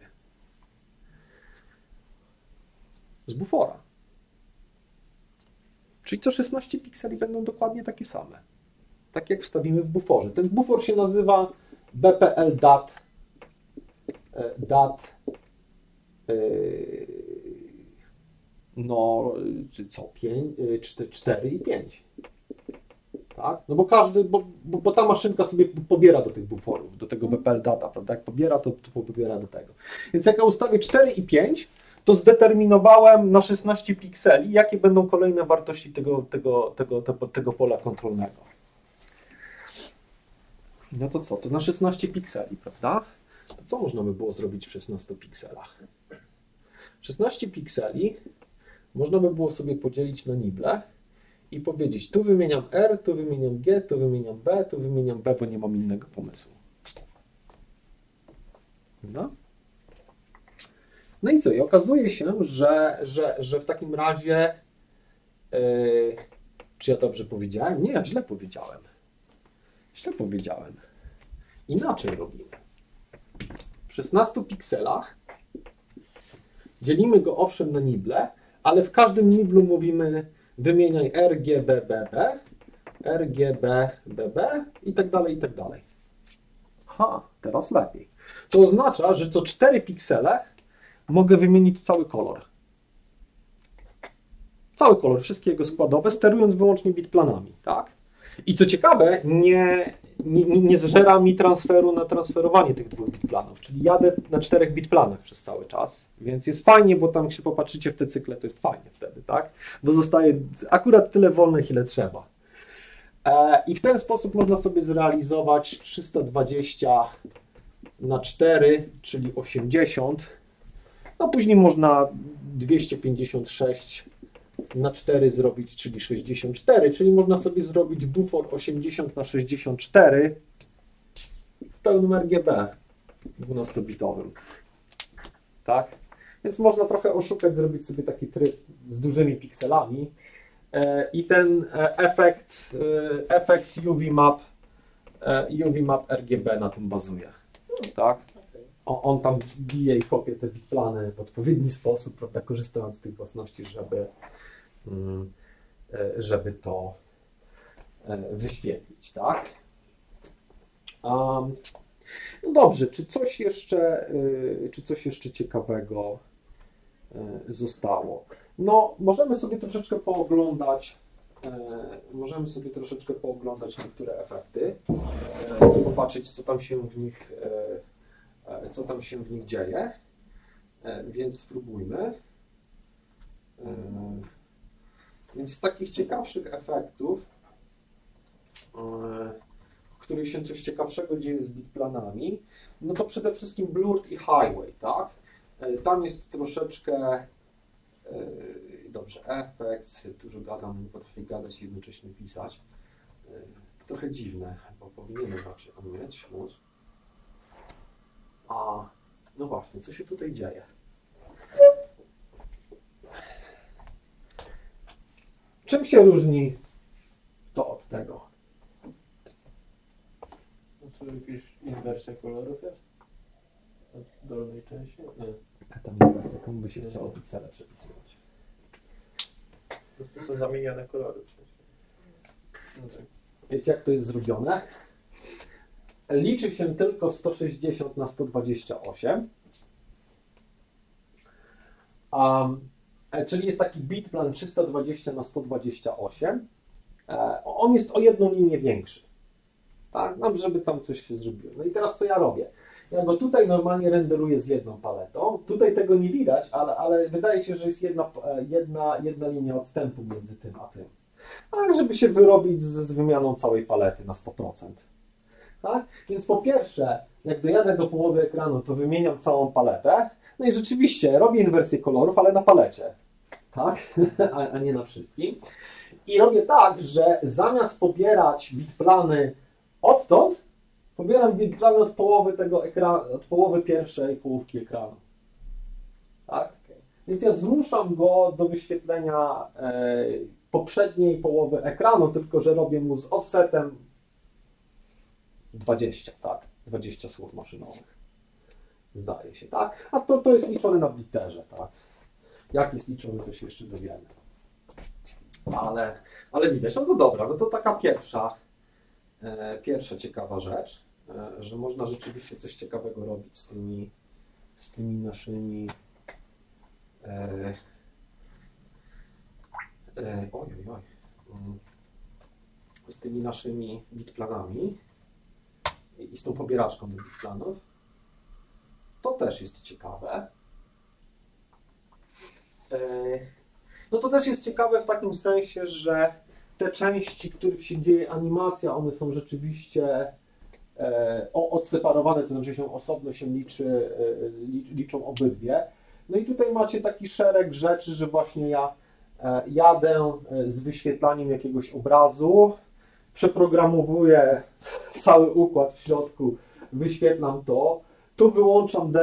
Z bufora. Czyli co 16 pikseli będą dokładnie takie same. Tak jak wstawimy w buforze. Ten bufor się nazywa BPL DAT 4 i 5. Tak? No bo bo ta maszynka sobie pobiera do tych buforów, do tego BPL data, prawda? Jak pobiera, to pobiera do tego. Więc jak ja ustawię 4 i 5, to zdeterminowałem na 16 pikseli, jakie będą kolejne wartości tego pola kontrolnego. No to co? To na 16 pikseli, prawda? To co można by było zrobić w 16 pikselach? 16 pikseli można by było sobie podzielić na nible i powiedzieć, tu wymieniam R, tu wymieniam G, tu wymieniam B, tu wymieniam B, bo nie mam innego pomysłu. No i co? I okazuje się, że w takim razie Czy ja dobrze powiedziałem? Nie, ja źle powiedziałem. Źle powiedziałem. Inaczej robimy. W 16 pikselach dzielimy go owszem na nible, ale w każdym niblu mówimy wymieniaj RGBBB, RGBBB i tak dalej, i tak dalej. Ha, teraz lepiej. To oznacza, że co 4 piksele mogę wymienić cały kolor. Cały kolor, wszystkie jego składowe, sterując wyłącznie bitplanami, tak? I co ciekawe, nie zżera mi transferu na transferowanie tych 2 bitplanów, czyli jadę na 4 bitplanach przez cały czas, więc jest fajnie, bo tam jak się popatrzycie w te cykle, to jest fajnie wtedy, tak? Bo zostaje akurat tyle wolnych, ile trzeba. I w ten sposób można sobie zrealizować 320 na 4, czyli 80. No później można 256 na 4 zrobić, czyli 64, czyli można sobie zrobić bufor 80 na 64 w pełnym RGB 12-bitowym. Tak? Więc można trochę oszukać, zrobić sobie taki tryb z dużymi pikselami i ten efekt UV map RGB na tym bazuje. Tak? On tam wbije i kopie te bitplany w odpowiedni sposób, prawda, korzystając z tych własności, żeby to wyświetlić, tak? No dobrze, czy coś jeszcze ciekawego zostało? No, możemy sobie troszeczkę pooglądać niektóre efekty, popatrzeć, co tam się w nich dzieje, więc spróbujmy. Więc z takich ciekawszych efektów, w których się coś ciekawszego dzieje z bitplanami, no to przede wszystkim blurred i highway, tak? Tam jest troszeczkę, dobrze, effects, dużo gadam, nie potrafię gadać i jednocześnie pisać. To trochę dziwne, bo powinienem raczej móc. A, no właśnie, co się tutaj dzieje? Czym się różni to od tego? No tu jakaś inwersja kolorów jest? Od dolnej części? Nie. A tam inwersja, komu by się chciało piksele przepisywać? Po prostu są zamienione kolory. No tak. Wiecie, jak to jest zrobione? Liczy się tylko 160 na 128. Czyli jest taki bitplan 320 na 128. On jest o jedną linię większy. Tak, żeby tam coś się zrobiło. No i teraz co ja robię? Ja go tutaj normalnie renderuję z jedną paletą. Tutaj tego nie widać, ale wydaje się, że jest jedna linia odstępu między tym a tym. Tak, żeby się wyrobić z wymianą całej palety na 100%. Tak? Więc po pierwsze, jak dojadę do połowy ekranu, to wymieniam całą paletę. No i rzeczywiście robię inwersję kolorów, ale na palecie. Tak? A nie na wszystkim. I robię tak, że zamiast pobierać bitplany odtąd, pobieram bitplany od połowy tego ekranu, od połowy pierwszej połówki ekranu. Tak? Więc ja zmuszam go do wyświetlenia poprzedniej połowy ekranu, tylko że robię mu z offsetem 20, tak? 20 słów maszynowych. Zdaje się, tak? A to jest liczone na blitterze, tak? Jak jest liczony, to się jeszcze dowiemy. Ale widać, no to dobra, no to taka pierwsza ciekawa rzecz, że można rzeczywiście coś ciekawego robić z tymi naszymi z tymi naszymi bitplanami i z tą pobieraczką do bitplanów. To też jest ciekawe. No to też jest ciekawe w takim sensie, że te części, w których się dzieje animacja, one są rzeczywiście odseparowane, to znaczy się osobno się liczą obydwie. No i tutaj macie taki szereg rzeczy, że właśnie ja jadę z wyświetlaniem jakiegoś obrazu, przeprogramowuję cały układ w środku, wyświetlam to, tu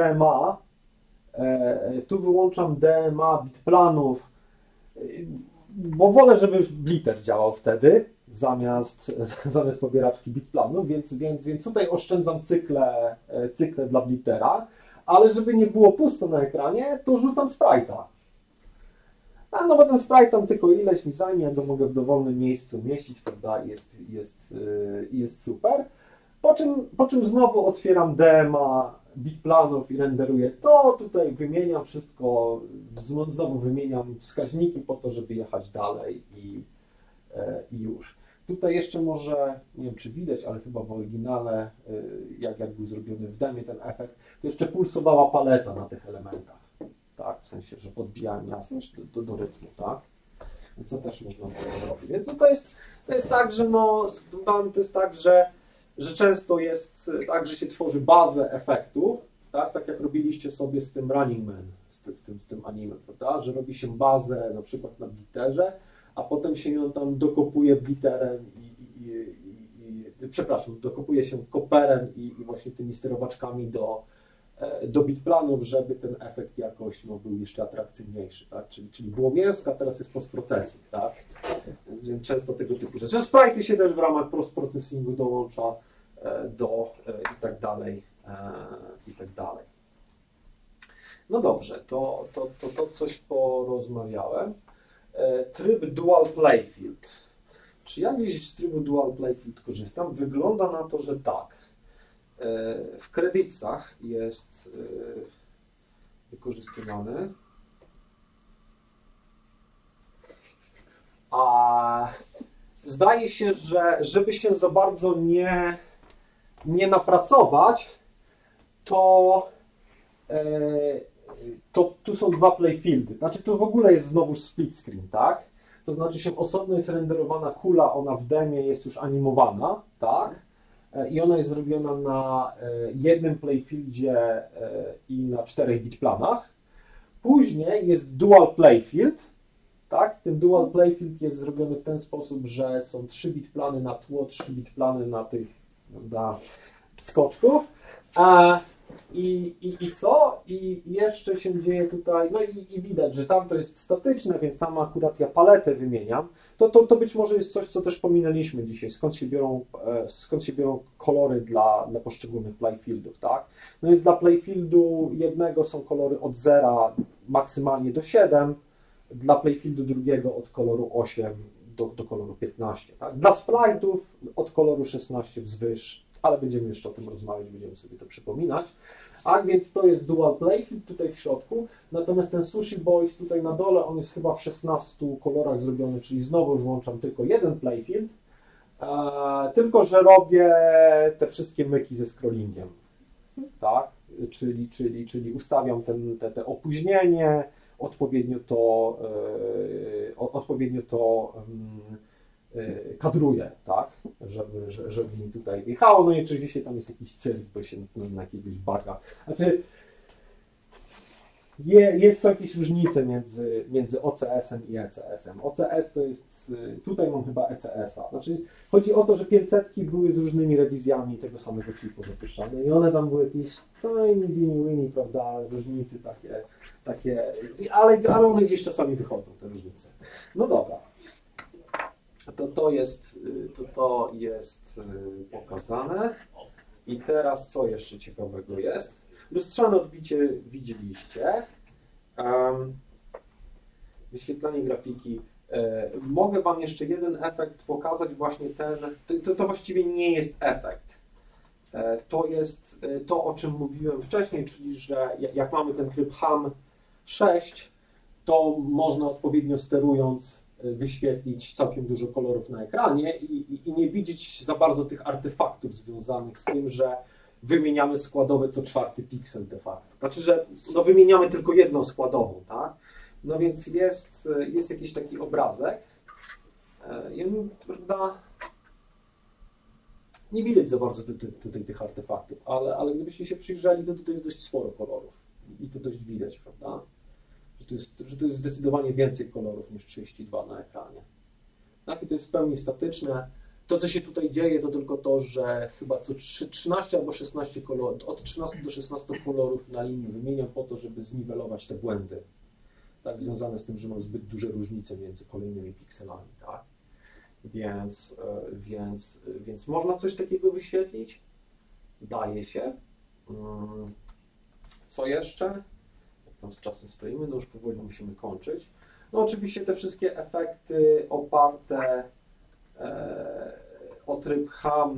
wyłączam DMA bitplanów, bo wolę, żeby blitter działał wtedy zamiast pobieraczki bitplanu, więc tutaj oszczędzam cykle dla blittera, ale żeby nie było pusto na ekranie, to rzucam sprite'a. No bo ten sprite tam tylko ileś mi zajmie, ja go mogę w dowolnym miejscu umieścić, prawda, jest super. Po czym znowu otwieram DMA bitplanów i renderuję to, tutaj wymieniam wszystko, znowu wymieniam wskaźniki po to, żeby jechać dalej i już. Tutaj jeszcze może, nie wiem czy widać, ale chyba w oryginale, jak był zrobiony w demie ten efekt, to jeszcze pulsowała paleta na tych elementach, tak, w sensie, że podbijałem jasność do rytmu, tak, więc to też można było zrobić. Więc to jest tak, że to jest tak, że często jest tak, że się tworzy bazę efektów, tak jak robiliście sobie z tym Running Man, z tym anime, prawda, że robi się bazę na przykład na blitterze, a potem się ją tam dokopuje blitterem dokopuje się koperem i właśnie tymi sterowaczkami do bitplanów, żeby ten efekt jakoś był jeszcze atrakcyjniejszy, tak? Czyli było mięsko, a teraz jest postprocessing, tak? Więc często tego typu rzeczy. Sprite'y się też w ramach postprocessingu dołącza i tak dalej, i tak dalej. No dobrze, to coś porozmawiałem. Tryb Dual Playfield. Czy ja gdzieś z trybu Dual Playfield korzystam? Wygląda na to, że tak. W creditsach jest wykorzystywany. A zdaje się, że żeby się za bardzo nie napracować, to tu są dwa playfieldy. Znaczy tu w ogóle jest znowu split screen, tak? To znaczy się osobno jest renderowana kula, ona w demie jest już animowana, tak? I ona jest zrobiona na jednym playfieldzie i na 4 bitplanach. Później jest dual playfield, tak? Ten dual playfield jest zrobiony w ten sposób, że są 3 bitplany na tło, 3 bitplany na tych, prawda, skoczków. I co? I jeszcze się dzieje tutaj, no i widać, że tam to jest statyczne, więc tam akurat ja paletę wymieniam. To być może jest coś, co też pominęliśmy dzisiaj, skąd się biorą kolory dla poszczególnych playfieldów, tak? No więc dla playfieldu jednego są kolory od 0 maksymalnie do 7, dla playfieldu drugiego od koloru 8 do koloru 15, tak? Dla sprite'ów od koloru 16 wzwyż, ale będziemy jeszcze o tym rozmawiać, będziemy sobie to przypominać. A więc to jest dual playfield tutaj w środku, natomiast ten Sushi Boys tutaj na dole, on jest chyba w 16 kolorach zrobiony, czyli znowu już włączam tylko jeden playfield, tylko że robię te wszystkie myki ze scrollingiem, tak? Czyli ustawiam te opóźnienie, odpowiednio to kadruję, tak, żeby mi tutaj wjechało. No i oczywiście tam jest jakiś cyrk, bo się na jakiegoś buga. Znaczy, są jakieś różnice między OCS-em i ECS-em. OCS to jest, tutaj mam chyba ECS-a. Znaczy, chodzi o to, że 500 były z różnymi rewizjami tego samego chipu zapuszczane i one tam były jakieś tiny, bini, prawda, różnice takie, ale one gdzieś czasami wychodzą, te różnice. No dobra. To jest pokazane. I teraz co jeszcze ciekawego jest? Lustrzane odbicie widzieliście. Wyświetlanie grafiki. Mogę Wam jeszcze jeden efekt pokazać, właśnie ten. To właściwie nie jest efekt. To jest to, o czym mówiłem wcześniej, czyli że jak mamy ten tryb HAM 6, to można odpowiednio sterując wyświetlić całkiem dużo kolorów na ekranie i nie widzieć za bardzo tych artefaktów związanych z tym, że wymieniamy składowe co 4 piksel de facto. Znaczy, że no, wymieniamy tylko jedną składową, tak? No więc jest jakiś taki obrazek. Prawda? Nie widać za bardzo tutaj tych artefaktów, ale gdybyście się przyjrzeli, to tutaj jest dość sporo kolorów i to dość widać, prawda? Że to jest zdecydowanie więcej kolorów niż 32 na ekranie. Tak, i to jest w pełni statyczne. To, co się tutaj dzieje, to tylko to, że chyba co 13 albo 16 kolorów, od 13 do 16 kolorów na linii wymieniam po to, żeby zniwelować te błędy tak, związane z tym, że mam zbyt duże różnice między kolejnymi pikselami, tak. Więc można coś takiego wyświetlić. Daje się. Co jeszcze? Jak tam z czasem stoimy? No już powoli musimy kończyć. No oczywiście te wszystkie efekty oparte o tryb ham,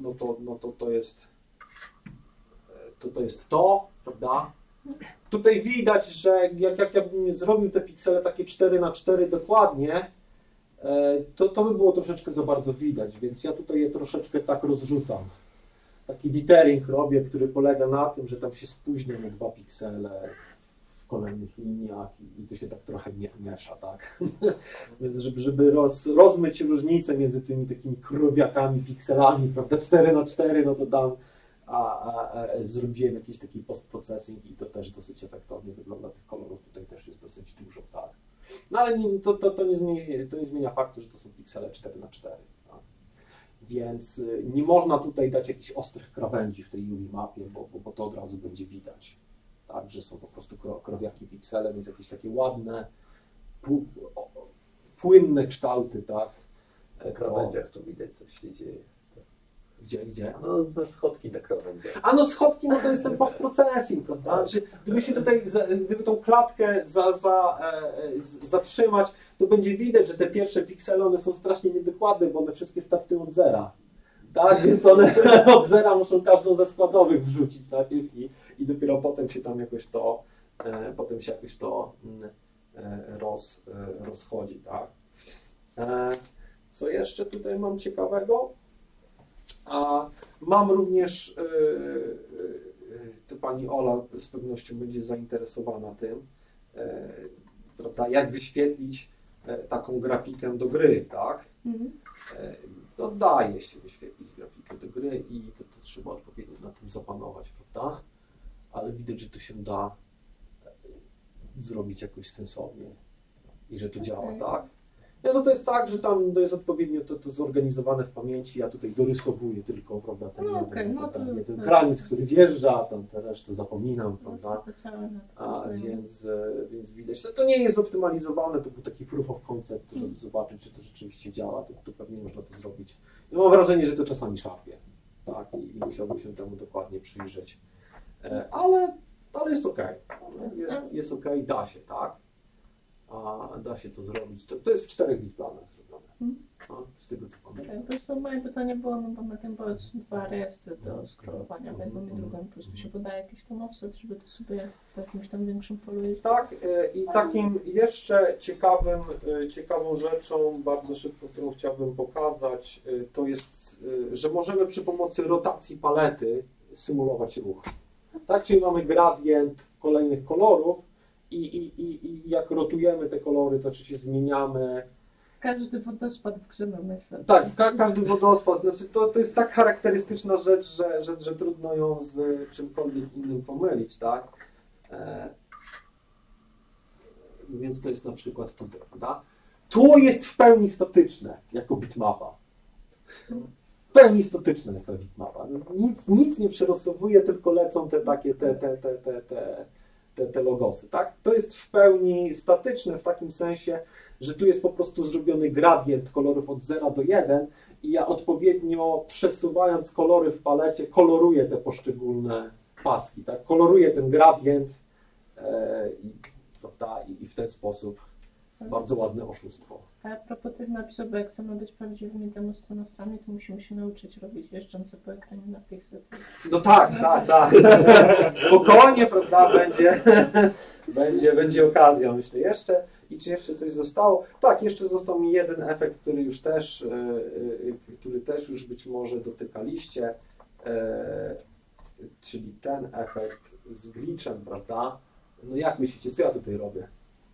to jest to, prawda? Tutaj widać, że jak ja bym zrobił te piksele takie 4×4 dokładnie, to by było troszeczkę za bardzo widać, więc ja tutaj je troszeczkę tak rozrzucam. Taki dithering robię, który polega na tym, że tam się spóźniam o 2 piksele w kolejnych liniach i to się tak trochę miesza, tak? Więc żeby rozmyć różnicę między tymi takimi krowiakami, pikselami, prawda, 4×4, no to dam, zrobiłem jakiś taki post-processing i to też dosyć efektownie wygląda, tych kolorów tutaj też jest dosyć dużo, tak? No ale to nie zmienia faktu, że to są piksele 4×4, tak? Więc nie można tutaj dać jakichś ostrych krawędzi w tej UV mapie, bo to od razu będzie widać, tak, że są po prostu krowiaki piksele, więc jakieś takie ładne, płynne kształty, tak. Na krawędziach to widać, coś się dzieje. Gdzie? No, schodki na krawędziach. A no schodki, no to jest ten post-processing, prawda? Znaczy, gdyby się tutaj, gdyby tą klatkę zatrzymać, to będzie widać, że te pierwsze piksele, one są strasznie niedokładne, bo one wszystkie startują od zera. Tak, więc one od zera muszą każdą ze składowych wrzucić, tak? I dopiero potem się tam jakoś to, rozchodzi, tak? Co jeszcze tutaj mam ciekawego? Mam również, to pani Ola z pewnością będzie zainteresowana tym, prawda, jak wyświetlić taką grafikę do gry, tak? To daje się wyświetlić grafikę do gry i to trzeba odpowiednio na tym zapanować, prawda? Ale widać, że to się da zrobić jakoś sensownie i że to działa, tak? Więc to jest tak, że tam to jest odpowiednio to zorganizowane w pamięci, ja tutaj dorysowuję tylko, prawda, ten granic, który wjeżdża, tam te resztę zapominam, prawda, więc widać, to nie jest optymalizowane, to był taki proof of concept, żeby zobaczyć, czy to rzeczywiście działa, to pewnie można to zrobić. Ja mam wrażenie, że to czasami szarpie, tak, i musiałbym się temu dokładnie przyjrzeć, ale jest ok, jest ok, da się, tak. Da się to zrobić. To jest w 4 bit planach zrobione. Z tego co pamiętam. Po prostu moje pytanie było, no bo na tym były 2 rejestry do scrollowania w jednym i drugim. Po prostu się podaje jakiś tam offset, żeby to sobie w jakimś tam większym polu jeździć. Tak, i takim jeszcze ciekawą rzeczą, bardzo szybko, którą chciałbym pokazać, to jest, że możemy przy pomocy rotacji palety symulować ruch. Tak, czyli mamy gradient kolejnych kolorów, i jak rotujemy te kolory, to oczywiście zmieniamy. Każdy wodospad w grze ma myśl. Tak, każdy wodospad. Znaczy to jest tak charakterystyczna rzecz, że trudno ją z czymkolwiek innym pomylić, tak? Więc to jest na przykład tutaj, prawda? Tło jest w pełni statyczne jako bitmapa. W pełni statyczna jest ta bitmapa. Nic nie przerysowuje, tylko lecą te takie te logosy, tak? To jest w pełni statyczne w takim sensie, że tu jest po prostu zrobiony gradient kolorów od 0 do 1 i ja odpowiednio przesuwając kolory w palecie koloruję te poszczególne paski, tak? Koloruję ten gradient i w ten sposób bardzo ładne oszustwo. A propos tych napisów, bo jak chcemy być prawdziwymi demoscenowcami, to musimy się nauczyć robić jeżdżące po ekranie napisy. No tak. Spokojnie, prawda, będzie okazja, myślę, jeszcze. I czy jeszcze coś zostało? Tak, jeszcze został mi jeden efekt, który też już być może dotykaliście, czyli ten efekt z glitchem, prawda? No jak myślicie, co ja tutaj robię?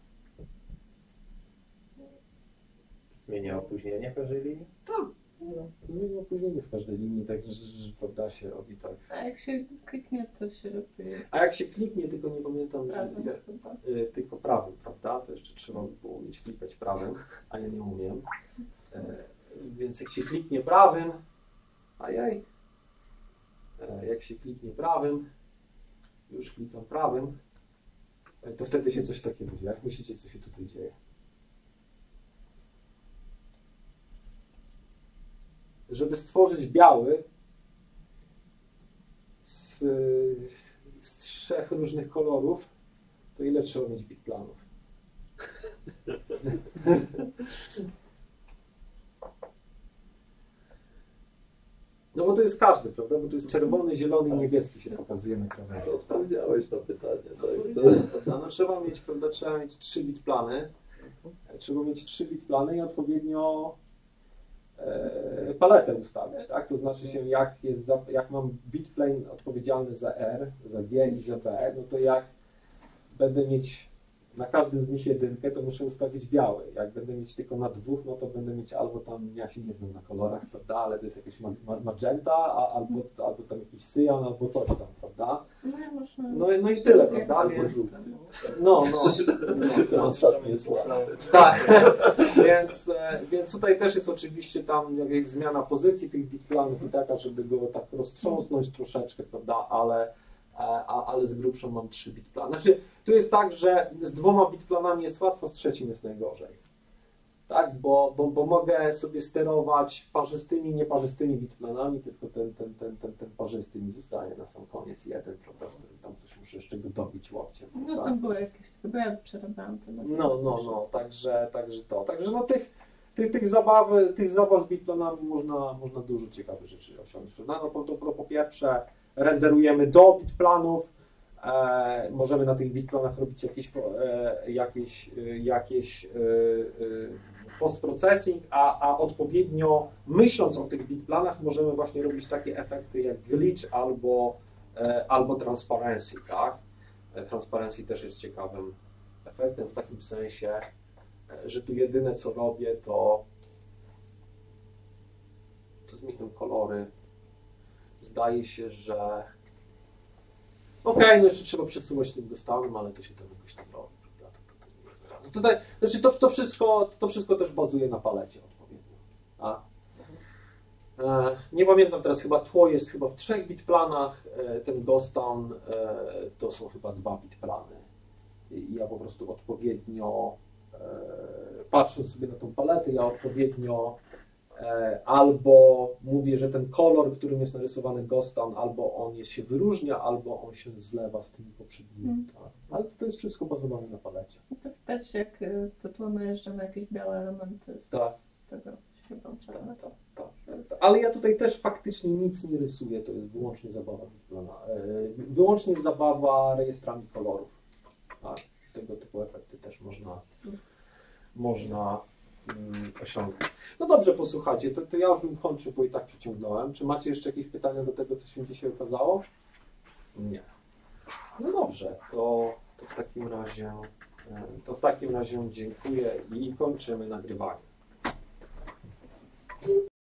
Zmienia opóźnienie w każdej linii? Tak, zmienia opóźnienie w każdej linii, tak, że prawda się robi tak. A jak się kliknie, to się robi... A jak się kliknie, tylko nie pamiętam, prawym, tylko prawym, prawda? To jeszcze trzeba by było umieć klikać prawym, a ja nie umiem. Więc jak się kliknie prawym, jak się kliknie prawym, już klikam prawym, to wtedy się coś takiego dzieje. Jak myślicie, co się tutaj dzieje? Żeby stworzyć biały z 3 różnych kolorów, to ile trzeba mieć bitplanów? No bo to jest każdy, prawda? Bo to jest czerwony, zielony i niebieski się pokazuje na krawędzi. Odpowiedziałeś na pytanie. No, trzeba mieć, prawda, trzeba mieć 3 bitplany. Trzeba mieć 3 bitplany i odpowiednio paletę ustawić, tak? To znaczy się, jak mam bitplane odpowiedzialny za R, za G i za B, no to jak będę mieć na każdym z nich jedynkę, to muszę ustawić biały. Jak będę mieć tylko na 2, no to będę mieć albo tam, ja się nie znam na kolorach, prawda, ale to jest jakieś magenta, albo tam jakiś cyjan, albo coś tam, prawda? No i tyle, prawda? Ten ostatni jest ładny. Tak, więc tutaj też jest oczywiście tam jakaś zmiana pozycji tych bitplanów i taka, żeby go tak roztrząsnąć troszeczkę, prawda, ale z grubszą mam 3 bitplany. Znaczy, tu jest tak, że z 2 bitplanami jest łatwo, z 3 jest najgorzej. Tak, bo mogę sobie sterować parzystymi, nieparzystymi bitplanami, tylko ten parzysty mi zostaje na sam koniec jeden, prawda, z którym tam coś muszę jeszcze go dobić łokciem. No prawda? tam były jakieś, chyba ja przerabiałam to. No, także no tych zabaw z bitplanami można dużo ciekawych rzeczy osiągnąć. No po pierwsze renderujemy do bitplanów, możemy na tych bitplanach robić jakieś postprocessing, a odpowiednio myśląc o tych bitplanach możemy właśnie robić takie efekty jak glitch albo transparency, tak? Transparency też jest ciekawym efektem w takim sensie, że tu jedyne co robię to zmieniam kolory. Zdaje się, że okej, no jeszcze trzeba przesuwać tym ghostonem, ale to się tam jakoś tam robi, prawda? To nie jest od razu. Tutaj, znaczy to wszystko też bazuje na palecie odpowiednio. A? Nie pamiętam teraz, chyba tło jest chyba w 3 bitplanach, ten ghoston to są chyba 2 bitplany. I ja po prostu odpowiednio patrząc sobie na tą paletę, ja odpowiednio albo mówię, że ten kolor, którym jest narysowany ghoston, albo on się wyróżnia, albo on się zlewa z tymi poprzednimi. Tak? Ale to jest wszystko bazowane na palecie. To widać, jak to tło najeżdża na jakieś białe elementy z tego światła. Tak. Ale ja tutaj też faktycznie nic nie rysuję, to jest wyłącznie zabawa wyłącznie zabawa rejestrami kolorów. Tak? Tego typu efekty też można osiągnąć. No dobrze, posłuchajcie, to ja już bym kończył, bo i tak przeciągnąłem. Czy macie jeszcze jakieś pytania do tego, co się dzisiaj okazało? Nie. No dobrze, to w takim razie dziękuję i kończymy nagrywanie.